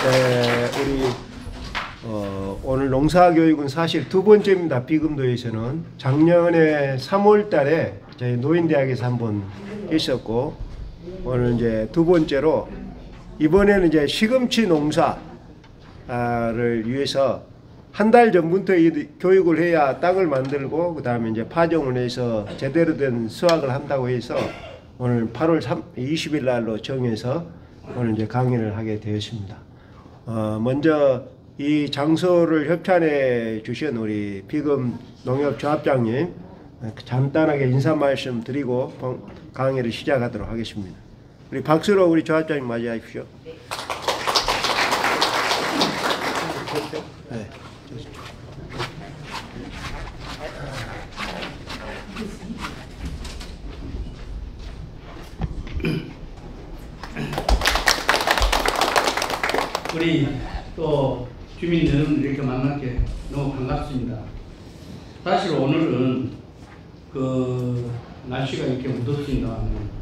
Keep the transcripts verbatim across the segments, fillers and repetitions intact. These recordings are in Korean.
에, 우리 어, 오늘 농사교육은 사실 두 번째입니다. 비금도에서는 작년에 삼월 달에 저희 노인대학에서 한번 있었고, 오늘 이제 두 번째로 이번에는 이제 시금치 농사를 위해서 한 달 전부터 이 교육을 해야 땅을 만들고 그 다음에 이제 파종을 해서 제대로 된 수확을 한다고 해서 오늘 팔월 이십 일 날로 정해서 오늘 이제 강의를 하게 되었습니다. 어, 먼저 이 장소를 협찬해 주신 우리 비금 농협조합장님 간단하게 인사 말씀 드리고 강의를 시작하도록 하겠습니다. 우리 박수로 우리 조합장님 맞이하십시오. 네. 우리 또 주민 여러분 이렇게 만나게 너무 반갑습니다. 사실 오늘은 그 날씨가 이렇게 무덥습니다.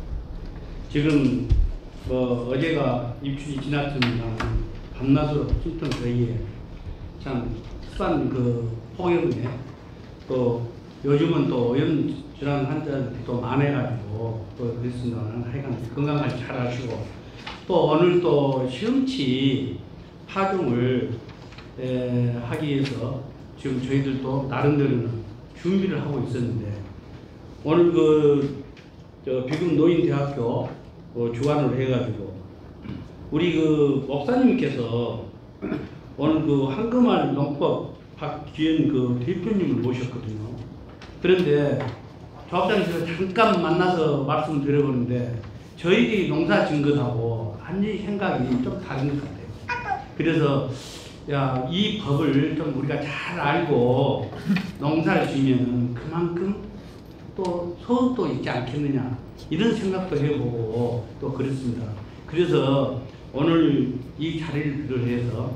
지금 뭐 어제가 입춘이 지났습니다. 밤낮으로 짙은 사이에 참 습한 그 폭염에 또 요즘은 또 오염 질환 환자들이 또 많아가지고 또 그랬습니다만 하여간 건강관리 잘 하시고 또 오늘 또 시금치 파종을 에, 하기 위해서 지금 저희들도 나름대로는 준비를 하고 있었는데 오늘 그 저 비금 노인대학교 어, 주관으로 해가지고 우리 그 목사님께서 오늘 그 황금알 농법 박기현 그 대표님을 모셨거든요. 그런데 조합장님께서 잠깐 만나서 말씀을 드려보는데 저희들이 농사 진 것하고 완전히 생각이 좀 다른 것 같아요. 그래서 야, 이 법을 좀 우리가 잘 알고 농사를 지면 그만큼 또 소득도 있지 않겠느냐 이런 생각도 해보고 또 그렇습니다. 그래서 오늘 이 자리를 비롯해서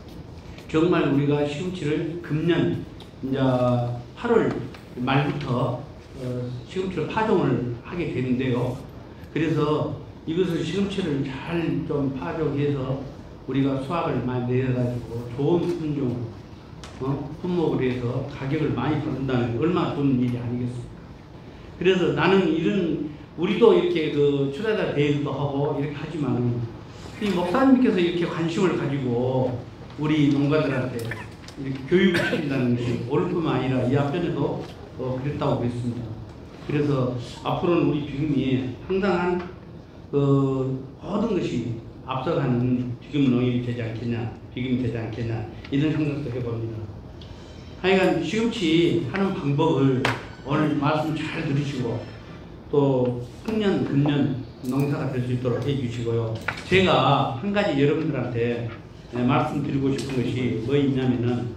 정말 우리가 시금치를 금년 이제 팔월 말부터 어, 시금치를 파종을 하게 되는데요. 그래서 이것을 시금치를 잘 좀 파종해서 우리가 수확을 많이 내가지고 좋은 품종, 어? 품목을 해서 가격을 많이 받는다는 게 얼마나 좋은 일이 아니겠습니까? 그래서 나는 이런 우리도 이렇게 그 출하자 대회도 하고 이렇게 하지만 이 목사님께서 이렇게 관심을 가지고 우리 농가들한테 이렇게 교육을 시킨다는 것이 옳을 뿐만 아니라 이 앞전에도 어, 그랬다고 그랬습니다. 그래서 앞으로는 우리 비금이 상당한 그 모든 것이 앞서가는 비금 농업이 되지 않겠냐, 비금이 되지 않겠냐 이런 생각도 해봅니다. 하여간 시금치 하는 방법을 오늘 말씀 잘 들으시고 또 풍년, 금년 농사가 될 수 있도록 해주시고요. 제가 한 가지 여러분들한테 네, 말씀드리고 싶은 것이 뭐 있냐면은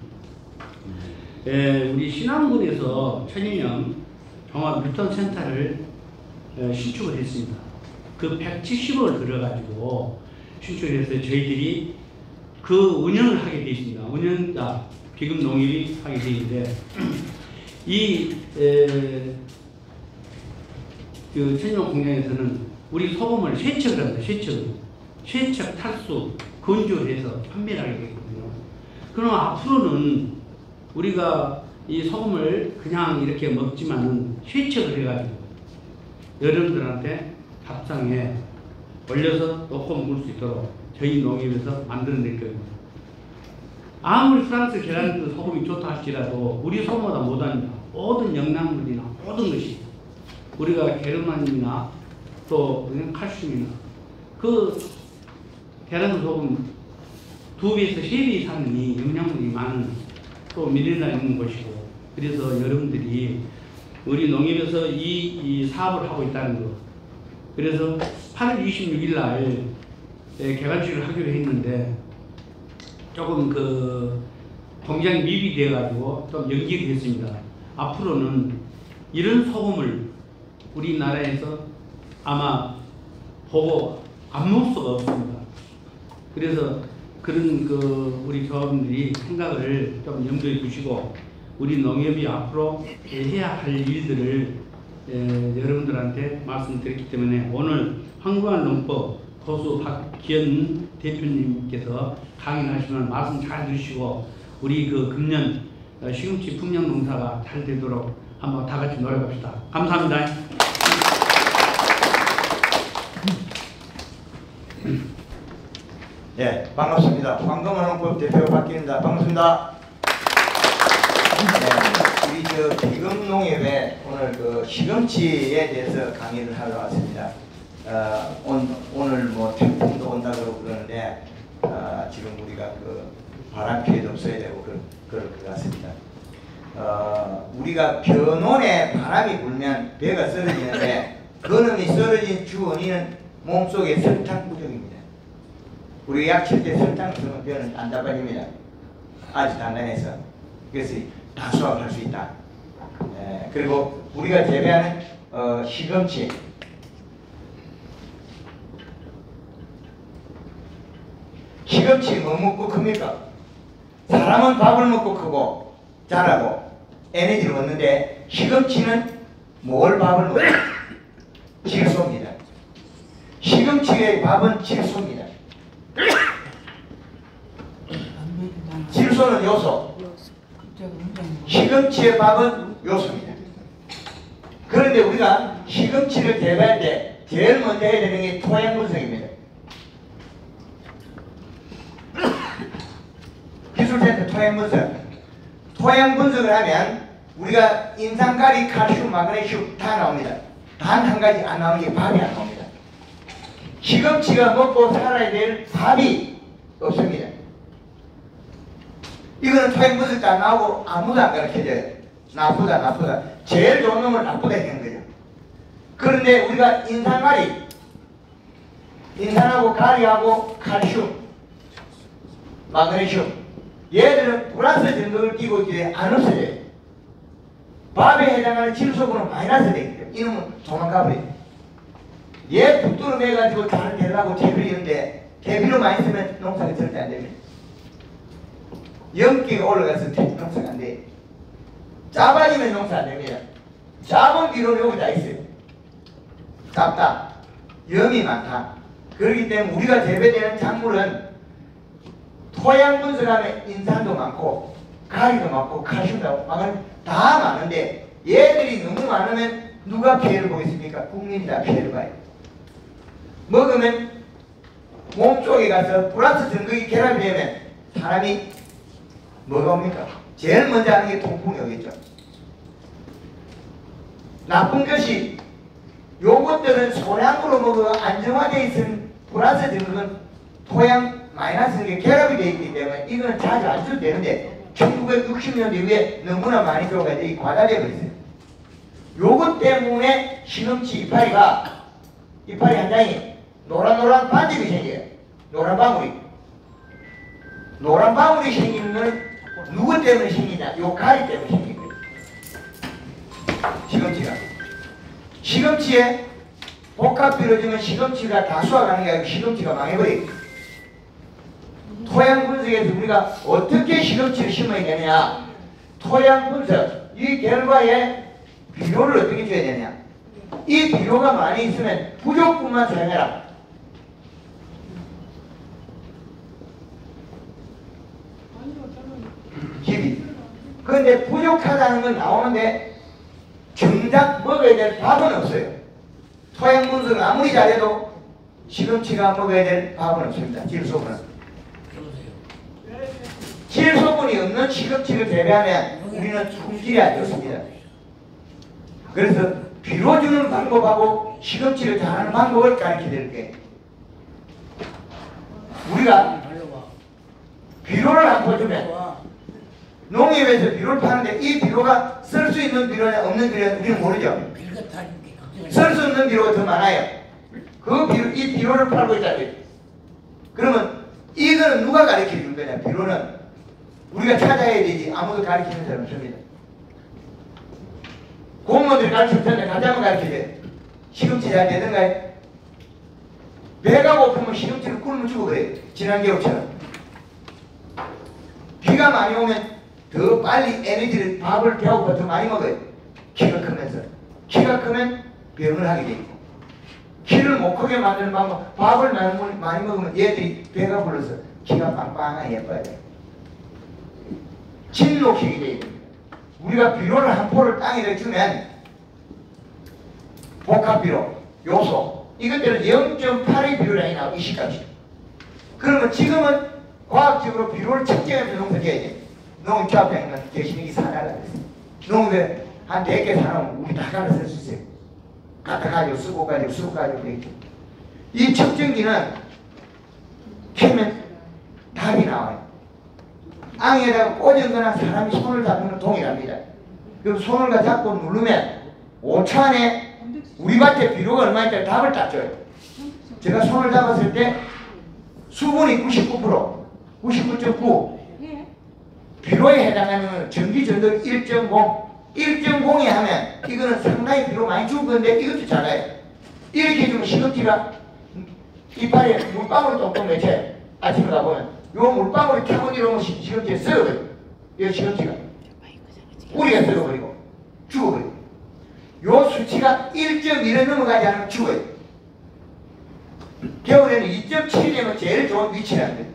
에, 우리 신안군에서 천인염 종합 유통센터를 에, 신축을 했습니다. 그 백칠십억을 들어가지고 신축을 해서 저희들이 그 운영을 하게 되어 있습니다. 운영자 비금 농협이 하게 되어 있는데 이 에, 그 천인염 공장에서는 우리 소금을 세척을 합니다. 세척, 세척, 탈수, 건조를 해서 판매를 하게 되거든요. 그럼 앞으로는 우리가 이 소금을 그냥 이렇게 먹지만은 세척을 해가지고 여러분들한테 밥상에 올려서 놓고 먹을 수 있도록 저희 농협에서 만들어낼 겁니다. 아무리 프랑스 계란 소금이 좋다 할지라도 우리 소금보다 못합니다. 모든 영양분이나 모든 것이 우리가 게르마늄이나 또 칼슘이나 그 계란 소금 두 배에서 세 배 이상이 영양분이 많은 또 미네랄이 있는 것이고 그래서 여러분들이 우리 농협에서 이, 이 사업을 하고 있다는 것 그래서 팔월 이십육일 날 개관식을 하기로 했는데 조금 그 공장이 미비되어 가지고 좀 연기가 됐습니다. 앞으로는 이런 소금을 우리나라에서 아마 보고 안 먹을 수가 없습니다. 그래서 그런 그 우리 조합원들이 생각을 좀 염두에 두시고 우리 농협이 앞으로 해야 할 일들을 에, 여러분들한테 말씀드렸기 때문에 오늘 황금알 농법 고수 박기현 대표님께서 강연하시면 말씀 잘 들으시고 우리 그 금년 시금치 풍년 농사가 잘 되도록 한번 다 같이 노력합시다. 감사합니다. 예, 반갑습니다. 황금원 농법 대표 박기입니다. 반갑습니다. 네, 우리 저 비금농협에 오늘 그 시금치에 대해서 강의를 하러 왔습니다. 어, 온, 오늘 뭐 태풍도 온다 그러고 그러는데 어, 지금 우리가 그 바람 피해도 없어야 되고 그, 그럴 것 같습니다. 어, 우리가 변온에 바람이 불면 배가 쓰러지는데 그놈이 쓰러진 주 원인은 몸속에 설탕 부족입니다. 우리 약 칠 때 설탕 쓰면 배는 안 잡아집니다. 아주 단단해서. 그래서 다 수확할 수 있다. 에, 그리고 우리가 재배하는 어, 시금치 시금치 뭐 먹고 큽니까? 사람은 밥을 먹고 크고 자라고 에너지를 얻는데 시금치는 뭘 밥을 먹고 질소입니다. 시금치의 밥은 질소입니다. 질소는 요소, 시금치의 밥은 요소입니다. 그런데 우리가 시금치를 재배할 때 제일 먼저 해야 되는 게 토양 분석입니다. 기술센터 토양 분석. 토양 분석을 하면 우리가 인산가리, 칼슘, 마그네슘 다 나옵니다. 단 한 가지 안 나오는 게 밥이 안 나옵니다. 시금치가 먹고 살아야 될 밥이 없습니다. 이거는 토양 분석도 안 나오고 아무도 안 가르쳐줘요. 나쁘다 나쁘다. 제일 좋은 놈을 나쁘다 하는 거죠. 그런데 우리가 인산가리, 인산하고 가리하고 칼슘, 마그네슘 얘들은 플러스 전극을 띄고 있기에 안 없어져요. 밥에 해당하는 질소분은 마이너스 되기 때문에 이놈은 도망가버려요. 얘 붙들어 매가지고 잘 되려고 퇴비를 이는데 퇴비로 많이 쓰면 농사가 절대 안 됩니다. 연기가 올라가서 농사가 안 돼요. 작아지면 농사 안 됩니다. 작은 비료는 여기 다 있어요. 작다, 염이 많다. 그렇기 때문에 우리가 재배되는 작물은 토양 분석하면 인산도 많고 가리도 많고 칼슘도 많고 다 많은데 얘들이 너무 많으면 누가 피해를 보겠습니까? 국민이 다 피해를 봐요. 먹으면 몸쪽에 가서 플러스 전극이 결합이 되면 사람이 뭐가 옵니까? 제일 먼저 하는 게 통풍이 오겠죠. 나쁜 것이 요것들은 소량으로 먹어 안정화되어 있은 플러스 전극은 토양 마이너스 게 결합이 되어 있기 때문에 이거는 자주 안 써도 되는데 천구백육십 년대 이후에 너무나 많이 들어가서 이 과다되고 있어요. 요것 때문에 시금치 이파리가 이파리 한 장이 노란노란 반점이 생겨요. 노란 방울이. 노란 방울이 생기는 건 누구 때문에 생기냐? 요 가리 때문에 생긴 거예요. 시금치가. 시금치에 복합비료 주면 시금치가 다 수확하는 게 아니고 시금치가 망해버려요. 토양 분석에서 우리가 어떻게 시금치를 심어야 되느냐? 토양 분석, 이 결과에 비료를 어떻게 줘야 되느냐? 이 비료가 많이 있으면 부족분만 사용해라. 기비. 그런데 부족하다는 건 나오는데 정작 먹어야 될 밥은 없어요. 토양 분석을 아무리 잘해도 시금치가 먹어야 될 밥은 없습니다. 질소분은. 질소분이 없는 시금치를 재배하면 우리는 품질이 안 좋습니다. 그래서 비료 주는 방법하고 시금치를 잘하는 방법을 가르쳐 드릴게요. 우리가 비료를 안 퍼주면 농협에서 비료를 파는데 이 비료가 쓸 수 있는 비료냐 없는 비료냐 우리는 모르죠. 쓸 수 없는 비료가 더 많아요. 그 비료, 이 비료를 팔고 있다고요. 그러면 이거는 누가 가르쳐 줄 거냐? 비료는 우리가 찾아야 되지. 아무도 가르치는 사람 없습니다. 공무원들이 가르칠 텐데 가자면 가르쳐줘요. 시금치 잘 되던가요? 배가 고프면 시금치를 굶어 주고 그래요. 지난 겨울처럼. 비가 많이 오면 더 빨리 에너지를 밥을 배고파 더 많이 먹어요. 키가 크면서. 키가 크면 병을 하게 돼 있고 키를 못 크게 만드는 방법, 밥을 많이, 많이 먹으면 얘들이 배가 불러서 키가 빵빵하게 예뻐야 돼. 진노키게 돼야 됩니다. 우리가 비료를 한 포를 땅에 주면 복합비료, 요소 이것들은 영 점 팔의 비료량이 나오고 이 시값이. 그러면 지금은 과학적으로 비료를 측정해서 농사 지어야 돼. 농협조합장님은 계시는 사다가 됐어요. 농업에 한 백 개 사놓으면 우리 다 갈아 쓸 수 있어요. 갖다 가지고 쓰고 가지고 쓰고 가지고 되겠죠. 이 측정기는 캐면 답이 나와요. 앙에다가 꽂은 거나 사람이 손을 잡는 건 동일합니다. 그럼 손을 잡고 누르면 오 초 안에 우리 밭에 비료가 얼마 있다고 답을 딱 줘요. 제가 손을 잡았을 때 수분이 구십구 퍼센트, 구십구 점 구 비료에 해당하는 전기 전도 일 점 공, 일 점 공이 하면 이거는 상당히 비료 많이 줄 건데 이것도 작아요. 이렇게 해주면 시금치가 이파리에 물방울 똥똥 맺혀요. 아침에 가보면 요 물방울이 타고 내려오면 시금치에 썩어버려요. 이 시금치가 우리가 썩어버리고 죽어버려요. 요 수치가 일 점 일에 넘어가지 않으면 죽어요. 겨울에는 이 점 칠이 되면 제일 좋은 위치라는 거예요.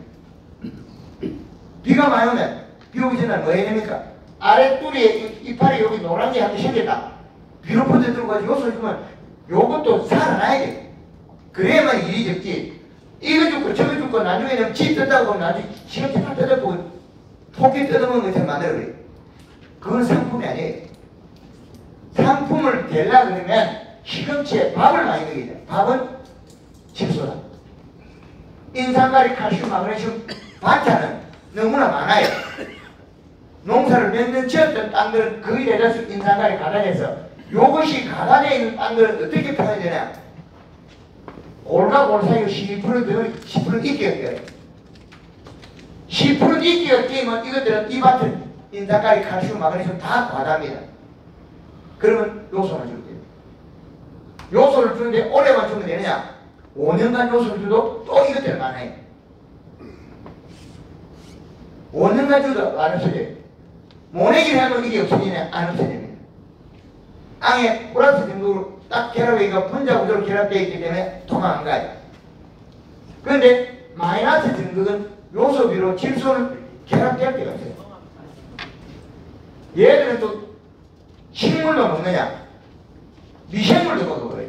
비가 많이 오면 비 오기 전에 뭐 해야 됩니까? 아래 뚜리에 이파리 여기 노란 게 한개 생겼다. 비로 퍼져들고 가지고 요소 주면 요것도 살아나야 돼. 그래야만 일이 적지. 이거 죽고 저거 죽고 나중에는 집 뜯다고 하면 나중에 시금치 다 뜯어보고 토끼 뜯어먹는 것처럼 만들어버려요. 그건 상품이 아니에요. 상품을 되려고 그러면 시금치에 밥을 많이 먹여야 돼. 밥은 질소다. 인산가리, 칼슘, 마그네슘 반찬은 너무나 많아요. 농사를 몇 년 지었던 땅들은 거의 대다수 인산가리 가단해서 이것이 가단에 있는 땅들은 어떻게 표현이 되냐? 올과 올 사이 십이 퍼센트, 십 퍼센트 이끼가 껴요. 십 퍼센트 이끼가 끼면 이것들은 이 밭은 인산가리, 칼슘, 마그네슘 다 과다입니다. 그러면 요소만 주면 돼요. 요소를 주는데 오래만 주면 되느냐? 오 년간 요소를 줘도 또 이것들은 많아요. 오 년간 줘도 안 없어져요. 모내기를 하면 이게 없어지냐? 안 없어집니다. 땅에 플러스 정도로 딱 결합이니까 분자 구조로 결합되어 있기 때문에 도망 안 가요. 그런데 마이너스 정도는 요소비로 질소는 결합될 데가 없어요. 얘들은 또 식물만 먹느냐? 미생물도 먹어버려요.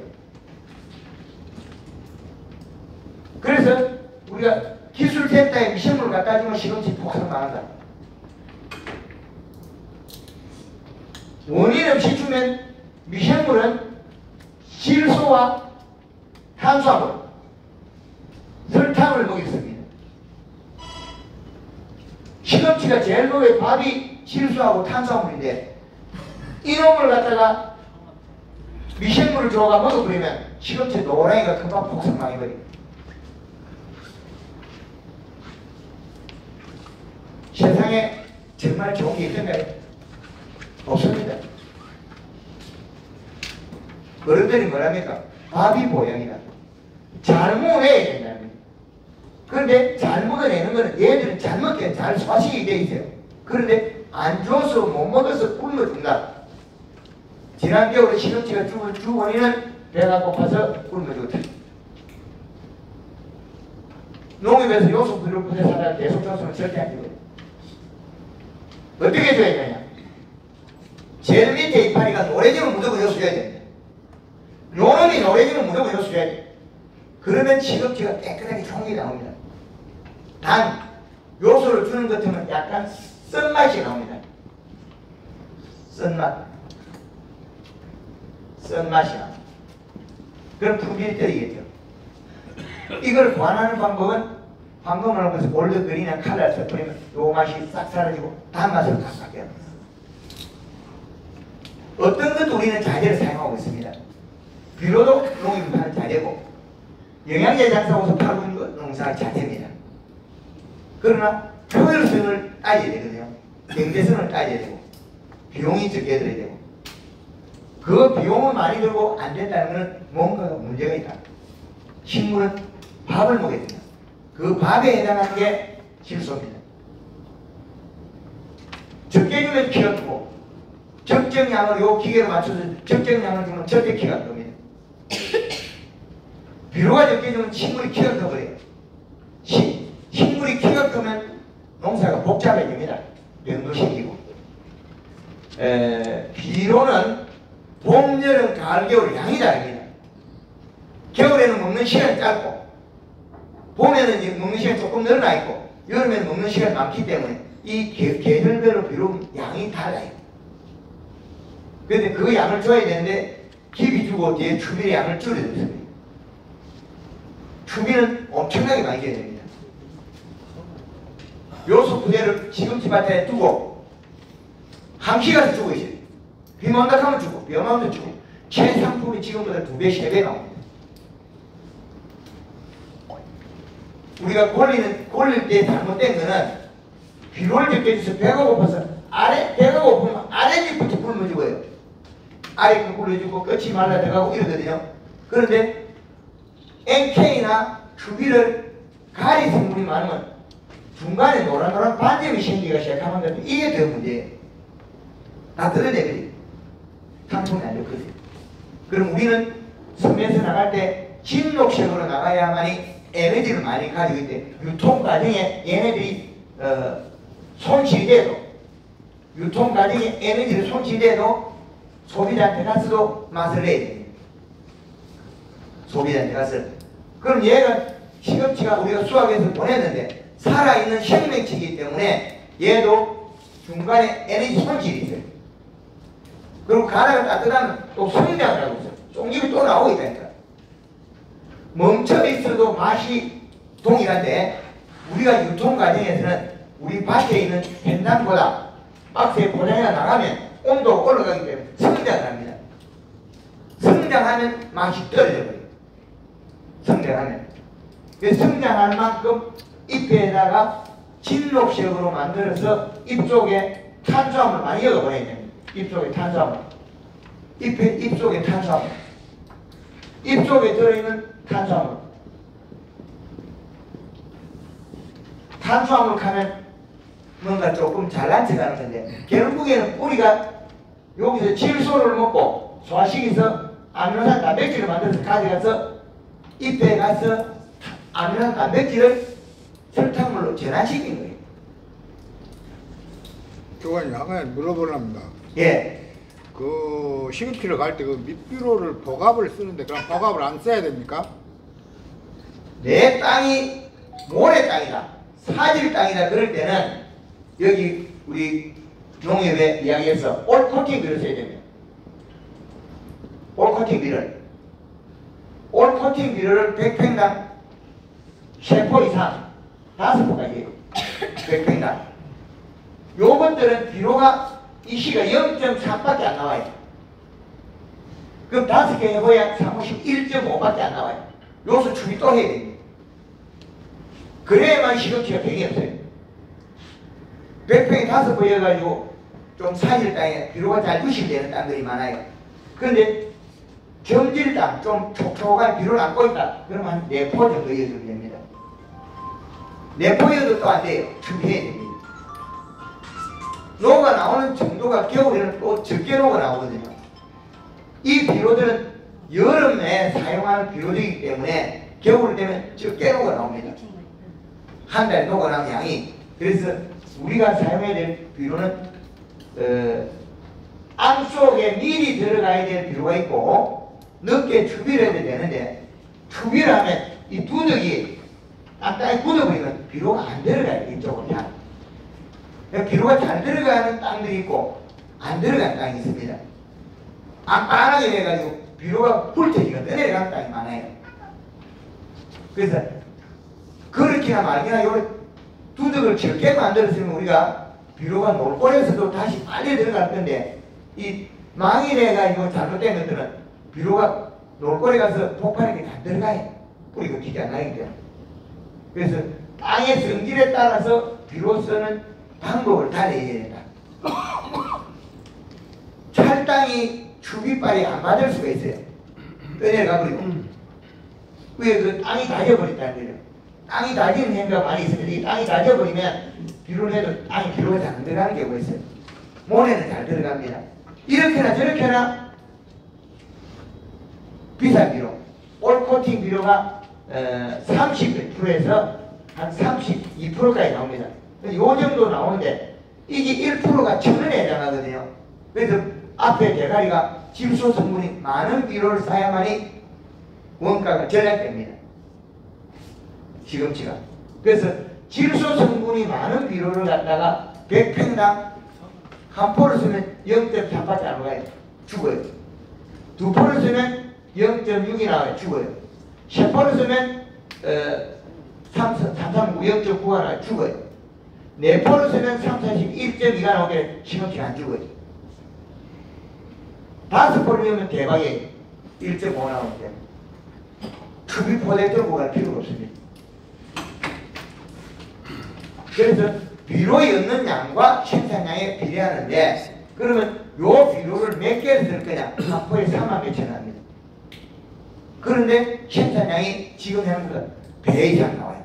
그래서 우리가 기술센터에 미생물 갖다 주면 시금치 폭삭 망한다. 원인 없이 주면 미생물은 질소와 탄수화물, 설탕을 먹였습니다. 시금치가 제일 먹어요. 밥이 질소하고 탄수화물인데 이놈을 갖다가 미생물을 줘가 먹어버리면 시금치 노랑이가 금방 폭삭 망해버려요. 세상에 정말 좋은 게 있던가요? 없습니다. 어른들이 뭐랍니까? 밥이 보양이다. 잘 먹어내야 된다는 거예요. 그런데 잘 먹어내는 거는 얘들은 잘 먹게 잘 소화시키게 돼 있어요. 그런데 안 줘서 못 먹어서 굶어 죽는다. 지난 겨울에 시금치가 죽은 주원인은 배가 고파서 굶어 죽었다. 농협에서 요소 비료부터 사다 계속 줬으면 절대 안 죽어요. 어떻게 줘야 되냐? 제일 밑에 이파리가 노래지면 무조건 요소 줘야 됩니다. 요놈이 노래지면 무조건 요소 줘야 돼. 그러면 시금치가 깨끗하게 좋은 게 나옵니다. 단 요소를 주는 것 같으면 약간 쓴맛이 나옵니다. 쓴맛. 쓴맛이 나옵니다. 그럼 품질이 떨어지겠죠. 이걸 관하는 방법은 방금 말한 것은 올드그린이나 칼라를 섞으면 요 맛이 싹 사라지고 단맛으로 다 바뀌어요. 어떤 것도 우리는 자재를 사용하고 있습니다. 비료도 농협이 파는 자재고 영양제 장사하고서 팔고 있는 것 농사 자재입니다. 그러나 효율성을 따져야 되거든요. 경제성을 따져야 되고 비용이 적게 들어야 되고 그 비용은 많이 들고 안 된다는 것은 뭔가 문제가 있다. 식물은 밥을 먹어야 된다. 그 밥에 해당하는 게 질소입니다. 적게 주면 키가 크고 적정량을 요 기계로 맞춰서 적정량을 주면 절대 키가 큽니다. 비료가 적게 주면 식물이 키가 커버려요. 시, 식물이 키가 크면 농사가 복잡해집니다. 병도 생기고. 에, 비료는 봄, 여름, 가을, 겨울 양이 다릅니다. 겨울에는 먹는 시간이 짧고 봄에는 이제 먹는 시간이 조금 늘어나 있고 여름에는 먹는 시간이 많기 때문에 이 계, 계절별로 비료 양이 달라요. 그런데 그 양을 줘야 되는데 깊이 주고 뒤에 추비의 양을 줄여줬습니다. 추비는 엄청나게 많이 줘야 됩니다. 요소 부대를 시금치 밭에 두고 한 키가서 주고 있어요. 비만 온다 하면 주고 비 오면 또 주고 최상품이 지금보다 두 배, 세 배 나옵니다. 우리가 골리는, 골릴 때 잘못된 거는 비료를 적게 줘서 배가 고파서 아래, 배가 고프면 아래집부터 굶어주고요. 아래 거 굶어주고 끝이 말라 들어가고 이러거든요. 그런데 엔케이나 추비를 가리 성분이 많으면 중간에 노란노란 반점이 생기기가 시작하면 건데 이게 더 문제예요. 다 들어내버려요. 상품이 안 좋거든요. 그럼 우리는 섬에서 나갈 때 진녹색으로 나가야만이 에너지를 많이 가지고 있대. 유통 과정에 얘네들이 어, 손실이 돼도 유통 과정에 에너지를 손실이 돼도 소비자한테 가서도 맛을 내야 됩니다. 소비자한테 가서. 그럼 얘가 시금치가 우리가 수확해서 보냈는데 살아있는 생명체이기 때문에 얘도 중간에 에너지 손실이 있어요. 그리고 가다가 따뜻하면 또 성장을 하고 있어요. 쫑집이 또 나오고 있다니까. 멈춰 있어도 맛이 동일한데 우리가 유통 과정에서는 우리 밭에 있는 펜단보다 박스에 포장해 나가면 온도가 올라가기 때문에 성장을 합니다. 성장하면 맛이 떨어져 버려요. 성장하면. 그래서 성장할 만큼 잎에다가 진녹색으로 만들어서 잎 속에 탄수화물을 많이 넣어버려야 됩니다. 잎 속에 탄수화물. 잎에, 잎 속에 탄수화물. 잎 속에 들어있는 탄수화물. 탄수화물 하면 뭔가 조금 잘난 척 하는 건데 결국에는 뿌리가 여기서 질소를 먹고 소화시켜서 아미노산 단백질을 만들어서 가져가서 잎에 가서 아미노산 단백질을 설탕물로 전환시킨 거예요. 교관님, 아까 물어보랍니다. 예. 그 시금치를 갈 때 그 밑비료를 복압을 쓰는데 그럼 복압을 안 써야 됩니까? 내 땅이 모래 땅이다, 사질 땅이다 그럴 때는 여기 우리 농협에 이야기해서 올 코팅 비료를 써야 됩니다. 올 코팅 비료를. 올 코팅 비료를 백 평당 세 포 이상 다섯 포까지 해요. 백 평당. 요것들은 비료가 이 시가 영 점 삼밖에 안 나와요. 그럼 다섯 개 해봐야 사무실 일 점 오밖에 안 나와요. 요소 추비 또 해야 됩니다. 그래야만 시금치가 병이 없어요. 백 평에 다섯 번 해가지고 좀 사질 땅에 비료가 잘 유실되는 땅들이 많아요. 그런데 경질 땅, 좀 촉촉한 비료를 안고 있다. 그러면 한 네 포 정도 이어주면 됩니다. 네 포 이어도 또 안 돼요. 추비해야 됩니다. 녹아 나오는 정도가 겨울에는 또 적게 녹아 나오거든요. 이 비료들은 여름에 사용하는 비료들이기 때문에 겨울 되면 적게 녹아 나옵니다. 한 달에 녹아 나온 양이. 그래서 우리가 사용해야 될 비료는 어, 안 속에 미리 들어가야 될 비료가 있고 늦게 추비를 해야 되는데 추비를 하면 이 두둑이 땅에 굳어버리면 비료가 안 들어가요. 이쪽으로 잘. 비료가 잘 들어가는 땅들이 있고 안 들어가는 땅이 있습니다. 안빤하게 돼가지고 비료가 훑어지가 떠내려가는 땅이 많아요. 그래서 그렇게나 말기나 요 두둑을 적게 만들었으면 우리가 비료가 놀골에서도 다시 빨리 들어갈 건데 이 망이래가지고 잘못된 것들은 비료가 놀골에 가서 폭발하게 안 들어가요. 뿌리가 기지 안 나기 때문에. 그래서 땅의 성질에 따라서 비료 쓰는 방법을 달리해야 된다. 찰땅이 추비빨이 안 맞을 수가 있어요. 떠내려가 버리고. 왜 그 땅이 다져버린다는 거예요. 땅이 다지는 행위가 많이 있습니다. 이 땅이 다져버리면 비료를 해도 땅이 비료가 잘 안 들어가는 경우가 있어요. 모래는 잘 들어갑니다. 이렇게나 저렇게나 비싼 비료. 올 코팅 비료가 어, 삼십 퍼센트에서 한 삼십이 퍼센트까지 나옵니다. 이 정도 나오는데 이게 일 퍼센트가 천 원에 해당하거든요. 그래서 앞에 대가리가 질소 성분이 많은 비료를 사야만이 원가가 절약됩니다. 시금치가. 그래서 질소 성분이 많은 비료를 갖다가 백 평당 한 포를 쓰면 영 점 삼밖에 안 나와요. 죽어요. 두 포를 쓰면 영 점 육이 나와요. 죽어요. 세 포를 쓰면 어, 삼 삼 구 영 점 구가 나와요. 죽어요. 네 포를 쓰면 삼 사십 일 점 이가 나오게 시금치가 안 죽어요. 다섯 포를 넣으면 대박이에요. 일 점 오 나오는데 급이 포대 들고 갈 필요가 없습니다. 그래서 비료에 넣는 양과 생산량에 비례하는데 그러면 요 비료를 몇 개를 쓸 거냐? 한 포에 삼만 몇천 원입니다. 그런데 생산량이 지금 현보다 배 이상 나와요.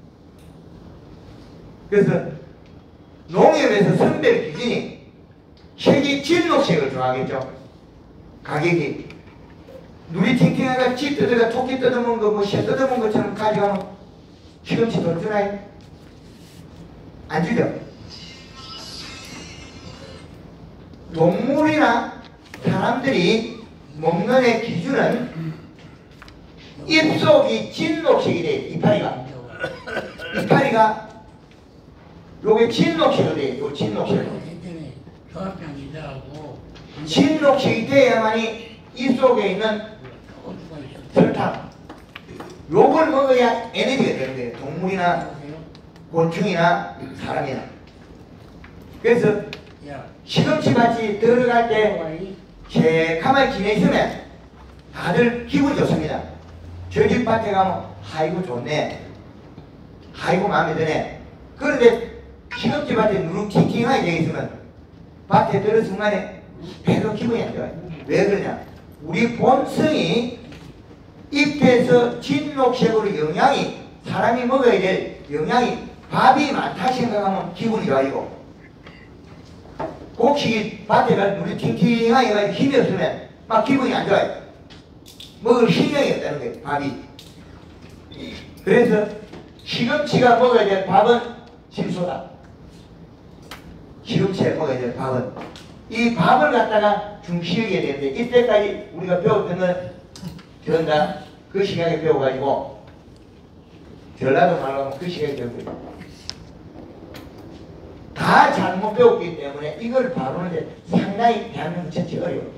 그래서 농협에서 선별 기준이 색이 진녹색을 좋아하겠죠. 가격이 눈이 팅팅하가 쥐 뜯어가 토끼 뜯어먹은 거, 뭐 새 뜯어먹은 것처럼 가져가면 시금치 돈 주나요? 안 주죠. 동물이나 사람들이 먹는 애 기준은 입속이 진녹색이 돼요. 이파리가 이파리가 요게 진녹색이 돼요. 요 진녹색 진녹색이 돼야만이 입속에 있는 설탕 요걸 먹어야 에너지가 되는 거예요. 동물이나 곤충이나 사람이나. 그래서 시금치 밭이 들어갈 때 새카만 지내시면 다들 기분이 좋습니다. 저 집 밭에 가면 아이고 좋네, 아이고 마음에 드네. 그런데 시금치 밭에 누룩 팅팅하게 되어 있으면 밭에 들은 순간에 별로 기분이 안 좋아요. 왜 그러냐? 우리 본성이 잎에서 진녹색으로 영양이 사람이 먹어야 될 영양이 밥이 많다 생각하면 기분이 좋아지고 곡식이 밭에 가서 물이 팅팅하게 가지고 힘이 없으면 막 기분이 안 좋아요. 먹을 신경이 없다는 거예요. 밥이. 그래서 시금치가 먹어야 될 밥은 질소다. 시금치에 먹어야 될 밥은 이 밥을 갖다가 중시하게 되는데 이때까지 우리가 배웠던 건 전다 그 시간에 배워가지고 전라도 말로 하면 그 시간에 배우고 다 잘못 배웠기 때문에 이걸 바로는데 상당히 대한민국 전체 어려워요.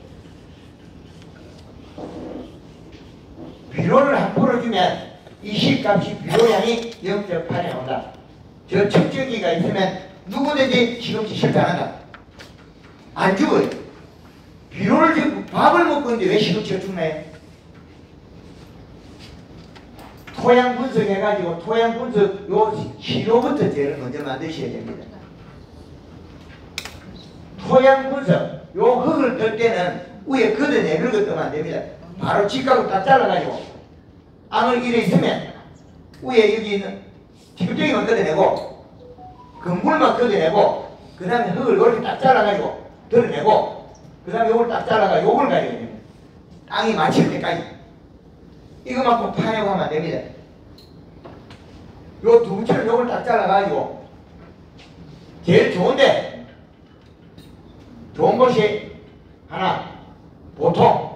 비료를 한 포를 주면 이 시값이 비료량이 영 점 팔에 나온다. 저 측정기가 있으면 누구든지 시금치 실패한다. 안 죽어요. 비료를 주고 밥을 먹고 있는데 왜 시금치가 죽나요? 토양 분석해가지고 토양 분석 요 시료부터 제일 먼저 만드셔야 됩니다. 토양 분석 요 흙을 뜰 때는 위에 걷어내는 거 뜨면 안 됩니다. 바로 직각으로 딱 잘라가지고 앙을 이래 있으면 위에 여기 있는 튀김튀김만 걷어내고 근물만 걷어내고 그 다음에 흙을 이렇게 딱 잘라가지고 드러내고 그 다음에 요걸 딱 잘라가지고 요걸 가야 됩니다. 땅이 맞힐 때까지 이거만큼 파내고 하면 안 됩니다. 요 두부처럼 요걸 딱 잘라가지고 제일 좋은데 좋은 것이 하나 보통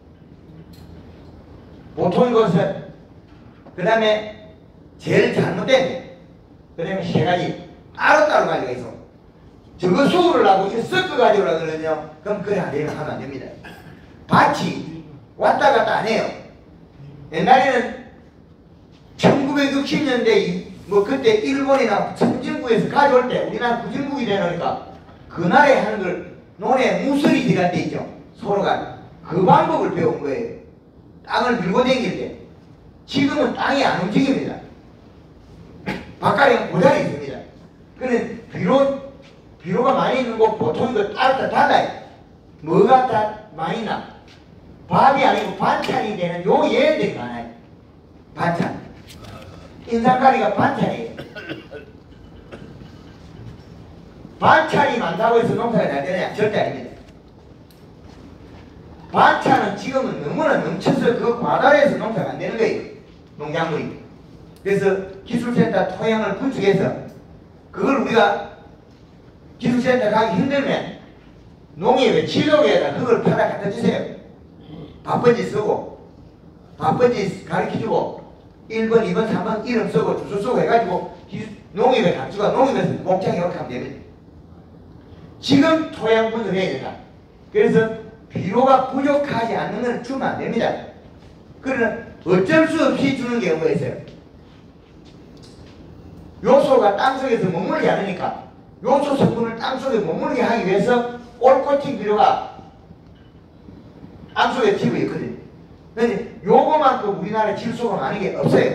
보통인 것은 그 다음에 제일 잘못된 그 다음에 세 가지 따로따로 가지고 있어. 저거 수를 하고 이거 섞어 가지고라 그러거든요. 그럼 그래 안 되면 하면 안 됩니다. 밭이 왔다 갔다 안 해요. 옛날에는 천구백육십 년대 뭐 그때 일본이나 선진국에서 가져올 때 우리나라 구진국이 되니까 그날에 하는 걸 논에 무술이 들어갈 때 있죠. 서로가 그 방법을 배운 거예요. 땅을 밀고 다닐 때. 지금은 땅이 안 움직입니다. 바깥에 고자리 있습니다. 그런데 비료, 비료가 많이 있는 곳 보통 이거 따로 닫아요. 뭐가 다 많이 나? 밥이 아니고 반찬이 되는 요 얘들이 많아요. 반찬. 인삼가리가 반찬이에요. 반찬이 많다고 해서 농사가 잘 되냐? 절대 아닙니다. 반차는 지금은 너무나 넘쳐서 그 과다해서 농사가 안 되는 거예요. 농작물이. 그래서 기술센터 토양을 분석해서 그걸 우리가 기술센터 가기 힘들면 농협에 지도에다 그걸 팔아 갖다 주세요. 바쁜지 쓰고 바쁜지 가르쳐주고 일 번, 이 번, 삼 번 이름 쓰고 주소 쓰고 해가지고 농협에 가져가 농협에서 목장 이렇게 하면 됩니다. 지금 토양 분석해야 된다. 그래서 비료가 부족하지 않는 건 주면 안 됩니다. 그러나 어쩔 수 없이 주는 경우가 있어요. 요소가 땅속에서 머물지 않으니까 요소 성분을 땅속에 머물게 하기 위해서 올코팅 비료가 땅속에 지고 있거든요. 그런데 요거만큼 우리나라에 질소가 많은 게 없어요.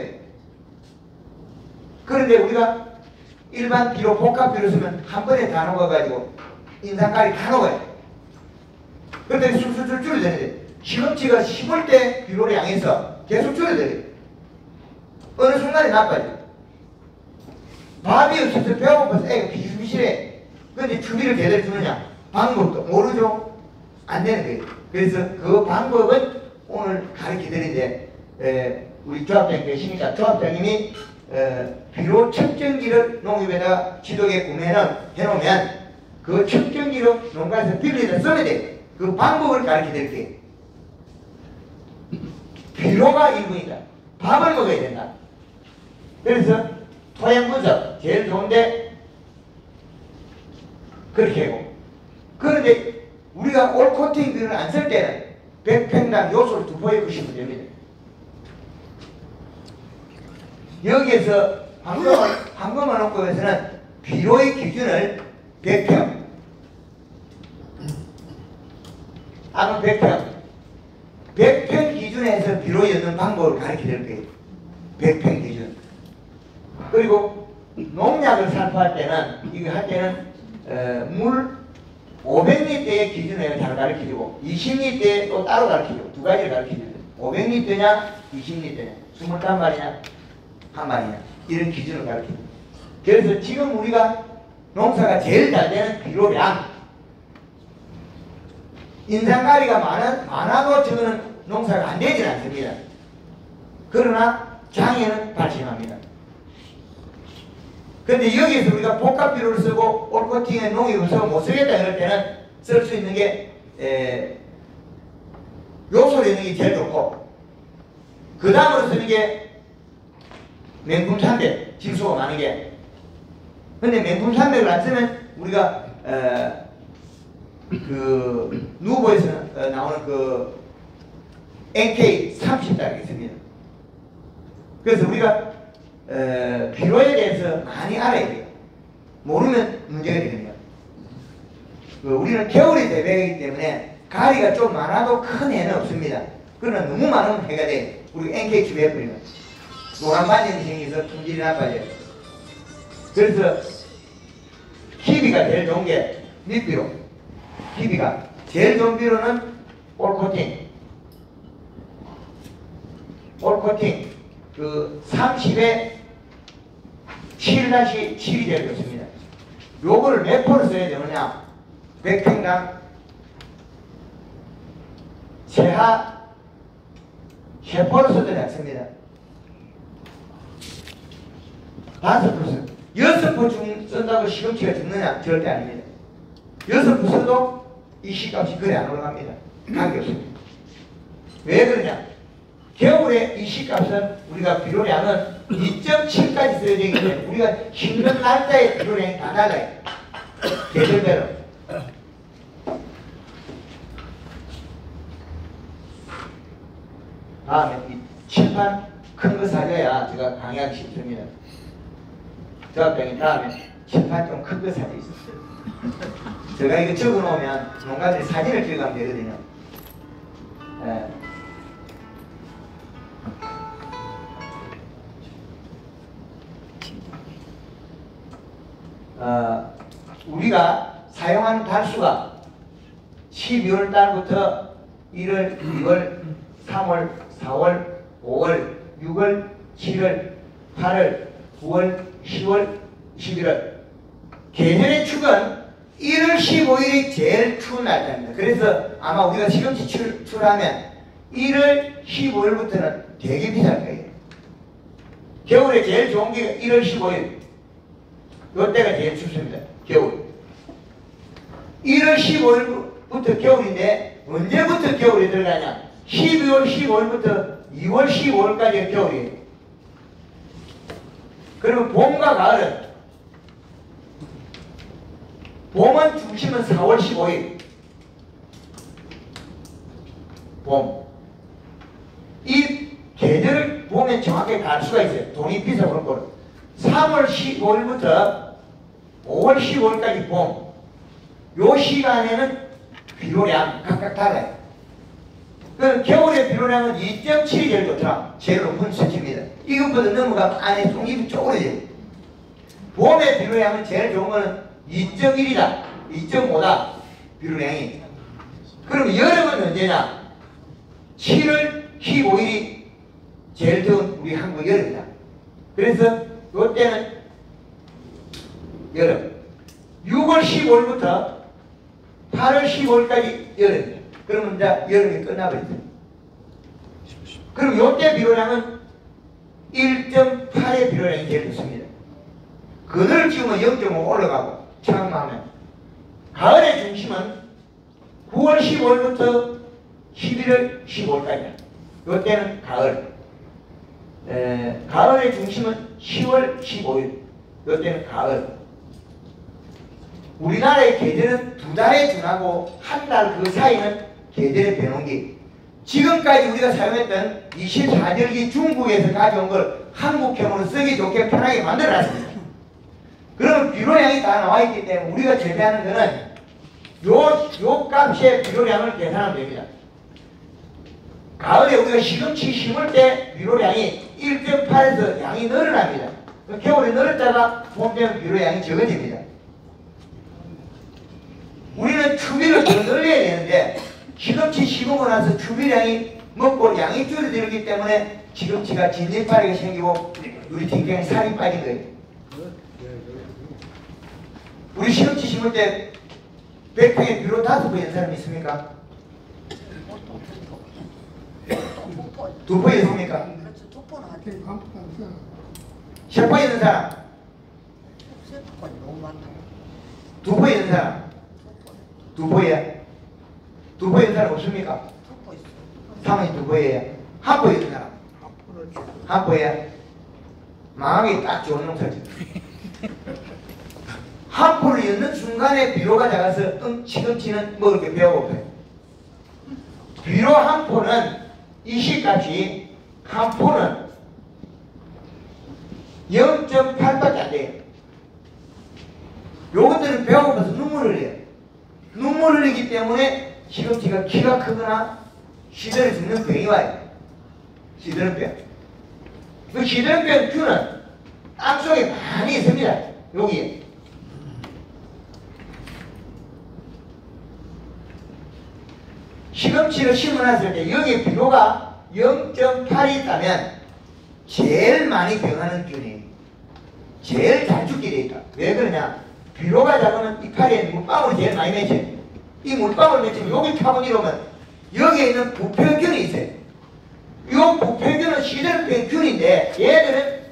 그런데 우리가 일반 비료, 복합 비료 쓰면 한 번에 다 녹아가지고 인상가리 다 녹아요. 그런데 술술술 줄여드는데 시금치가 심을 때 비료를 양해서 계속 줄여드려요. 어느 순간에 나빠져요. 밥이 없어서 배고파서 애가 비실비실해. 그런데 추비를 제대로 주느냐? 방법도 모르죠? 안 되는 거예요. 그래서 그 방법은 오늘 가르쳐 드리는데 우리 조합장 계시니까 조합장님이 에, 비료 측정기를 농협에다 지도에 구매는 해놓으면 그 측정기로 농가에서 빌리다 써야 돼. 그 방법을 가르쳐 드릴게요. 비료가 일부니까 밥을 먹어야 된다. 그래서 토양 분석 제일 좋은데 그렇게 하고, 그런데 우리가 올코팅 비료를 안 쓸 때는 백 평당 요소를 두 포에 주시면 됩니다. 여기에서 황금을, 황금을 놓고 해서는 비료의 기준을 백 평, 암은 백 평, 백 평 기준에서 비료 엮는 방법을 가르쳐 드릴 거예요. 백 평 기준. 그리고 농약을 살포할 때는, 이거 할 때는 어, 물 오백 리터의 기준을 잘 가르쳐주고 이십 리터에 또 따로 가르쳐주고 두 가지를 가르쳐줘요. 오백 리터냐 이십 리터냐 이십일 마리냐 한 마리냐 이런 기준을 가르쳐줘요. 그래서 지금 우리가 농사가 제일 잘 되는 비료량, 인상가리가 많은, 많아도 저거는 농사가 안 되진 않습니다. 그러나 장애는 발생합니다. 근데 여기서 우리가 복합 비료를 쓰고 올코팅에 농약을 쓰고 못 쓰겠다 이럴 때는 쓸 수 있는 게 에, 요소를 넣는 게 제일 좋고, 그 다음으로 쓰는 게 맹품 삼백, 질소가 많은 게. 근데 맹품 삼백을 안 쓰면 우리가 에, 그 누보에서 어, 나오는 그 엔케이 삼십 달이 있습니다. 그래서 우리가 어, 비료에 대해서 많이 알아야 돼요. 모르면 문제가 되거든요. 그 우리는 겨울에 재배하기 때문에 가리가 좀 많아도 큰 해는 없습니다. 그러나 너무 많으면 해가 돼. 우리 엔케이 주배해버리면 노란 반점이 생겨서 품질이 나빠져요. 그래서 키비가 제일 좋은 게 밑비료. 키비가 제일 좋은 비료는 올코팅. 올코팅 그 삼십에 칠 칠이 제일 좋습니다. 요거를 몇 포를 써야 되느냐? 백 평당 세하 세 포를 써도 낫습니다. 다섯 포 써. 여섯 포 중 쓴다고 시금치가 죽느냐? 절대 아닙니다. 여섯 포 써도 이 시값이 거의 안 올라갑니다. 관계없습니다. 왜 그러냐? 겨울에 이 시값은 우리가 비료량은 이 점 칠까지 써야 되기 때문에 우리가 힘든 날짜에 비료량이 다 달라요. 계절별로. 다음에 이 칠판 큰 거 사줘야 제가 강의하기 쉽습니다. 조합장님 다음에 칠판 좀 큰 거 사주있어요. 제가 이거 적어 놓으면 농가들이 사진을 찍어가면 되거든요. 예. 어, 우리가 사용하는 달수가 십이월 달부터 일월, 이월, 삼월, 사월, 오월, 유월, 칠월, 팔월, 구월, 시월, 십일월. 계절의 축은 일월 십오일이 제일 추운 날짜입니다. 그래서 아마 우리가 시금치 출, 출하면 일월 십오일부터는 되게 비쌀 거예요. 겨울에 제일 좋은 게 일월 십오일. 이때가 제일 춥습니다. 겨울. 일월 십오일부터 겨울인데 언제부터 겨울이 들어가냐? 십이월 십오일부터 이월 십오일까지가 겨울이에요. 그러면 봄과 가을은 봄은 중심은 사월 십오일. 봄. 이 계절을 보면 정확하게 갈 수가 있어요. 돈이 비싸 그런 거는. 삼월 십오일부터 오월 십오일까지 봄. 요 시간에는 비료량 각각 달라요. 그 겨울의 비료량은 이 점 칠이 제일 좋더라. 제일 높은 수치입니다. 이것보다 넘어가면 안에 속잎이 쪼그려져요. 봄의 비료량은 제일 좋은 거는 이 점 일이다. 이 점 오다. 비료량이. 그럼 여름은 언제냐? 칠월 십오일이 제일 더운 우리 한국 여름이다. 그래서 이때는 여름. 유월 십오일부터 팔월 십오일까지 여름입니다. 그러면 이제 여름이 끝나버렸어요. 그럼 이때 비료량은 일 점 팔의 비료량이 제일 좋습니다. 그늘을 지우면 영 점 오 올라가고 차음하면 가을의 중심은 구월 십오일부터 십일월 십오일까지야. 이때는 가을. 에, 가을의 중심은 시월 십오일. 이때는 가을. 우리나라의 계절은 두 달에 준하고 한 달 그 사이는 계절의 변동기. 지금까지 우리가 사용했던 이십사절기 중국에서 가져온 걸 한국형으로 쓰기 좋게 편하게 만들어놨습니다. 그러면 비료량이 다 나와있기 때문에 우리가 재배하는 거는 요, 요 값의 비료량을 계산하면 됩니다. 가을에 우리가 시금치 심을 때 비료량이 일 점 팔에서 양이 늘어납니다. 겨울에 늘었다가 봄 되면 비료량이 적어집니다. 우리는 추비를 더 늘려야 되는데 시금치 심고 나서 추비량이 먹고 양이 줄어들기 때문에 시금치가 진진파리가 생기고 우리 딩경에 살이 빠진 거예요. 우리 시금치 심을 때 백 평에 비료 다섯 번 있는 사람 있습니까? 두 번 있습니까? 세 번 있는 사람? 두 번 있는 사람? 두 번이야? 두 번 있는 사람 없습니까? 상황이 두 번이에요. 한 번 있는 사람? 한 번이야? 망하기 딱 좋은 농사지. 한 포를 였는 순간에 비료가 작아서 응, 시금치는 먹을 게 배고파요. 비료 한 포는 이 시값이 한 포는 영 점 팔밖에 안 돼요. 요것들은 배고파서 눈물을 흘려요. 눈물을 흘리기 때문에 시금치가 키가 크거나 시들어 죽는 병이 와요. 시들어병. 그 시들어병 균은 땅속에 많이 있습니다. 여기에. 시금치를 심어놨을 때 여기에 비료가 영 점 팔이 있다면 제일 많이 병하는 균이에요. 제일 잘 죽게 돼 있다. 왜 그러냐? 비료가 작으면 이파리에 물방울이 제일 많이 맺혀요. 이 물방울 맺히면 여기 타고 이러면 여기에 있는 부패균이 있어요. 이 부패균은 시들병 균인데 얘들은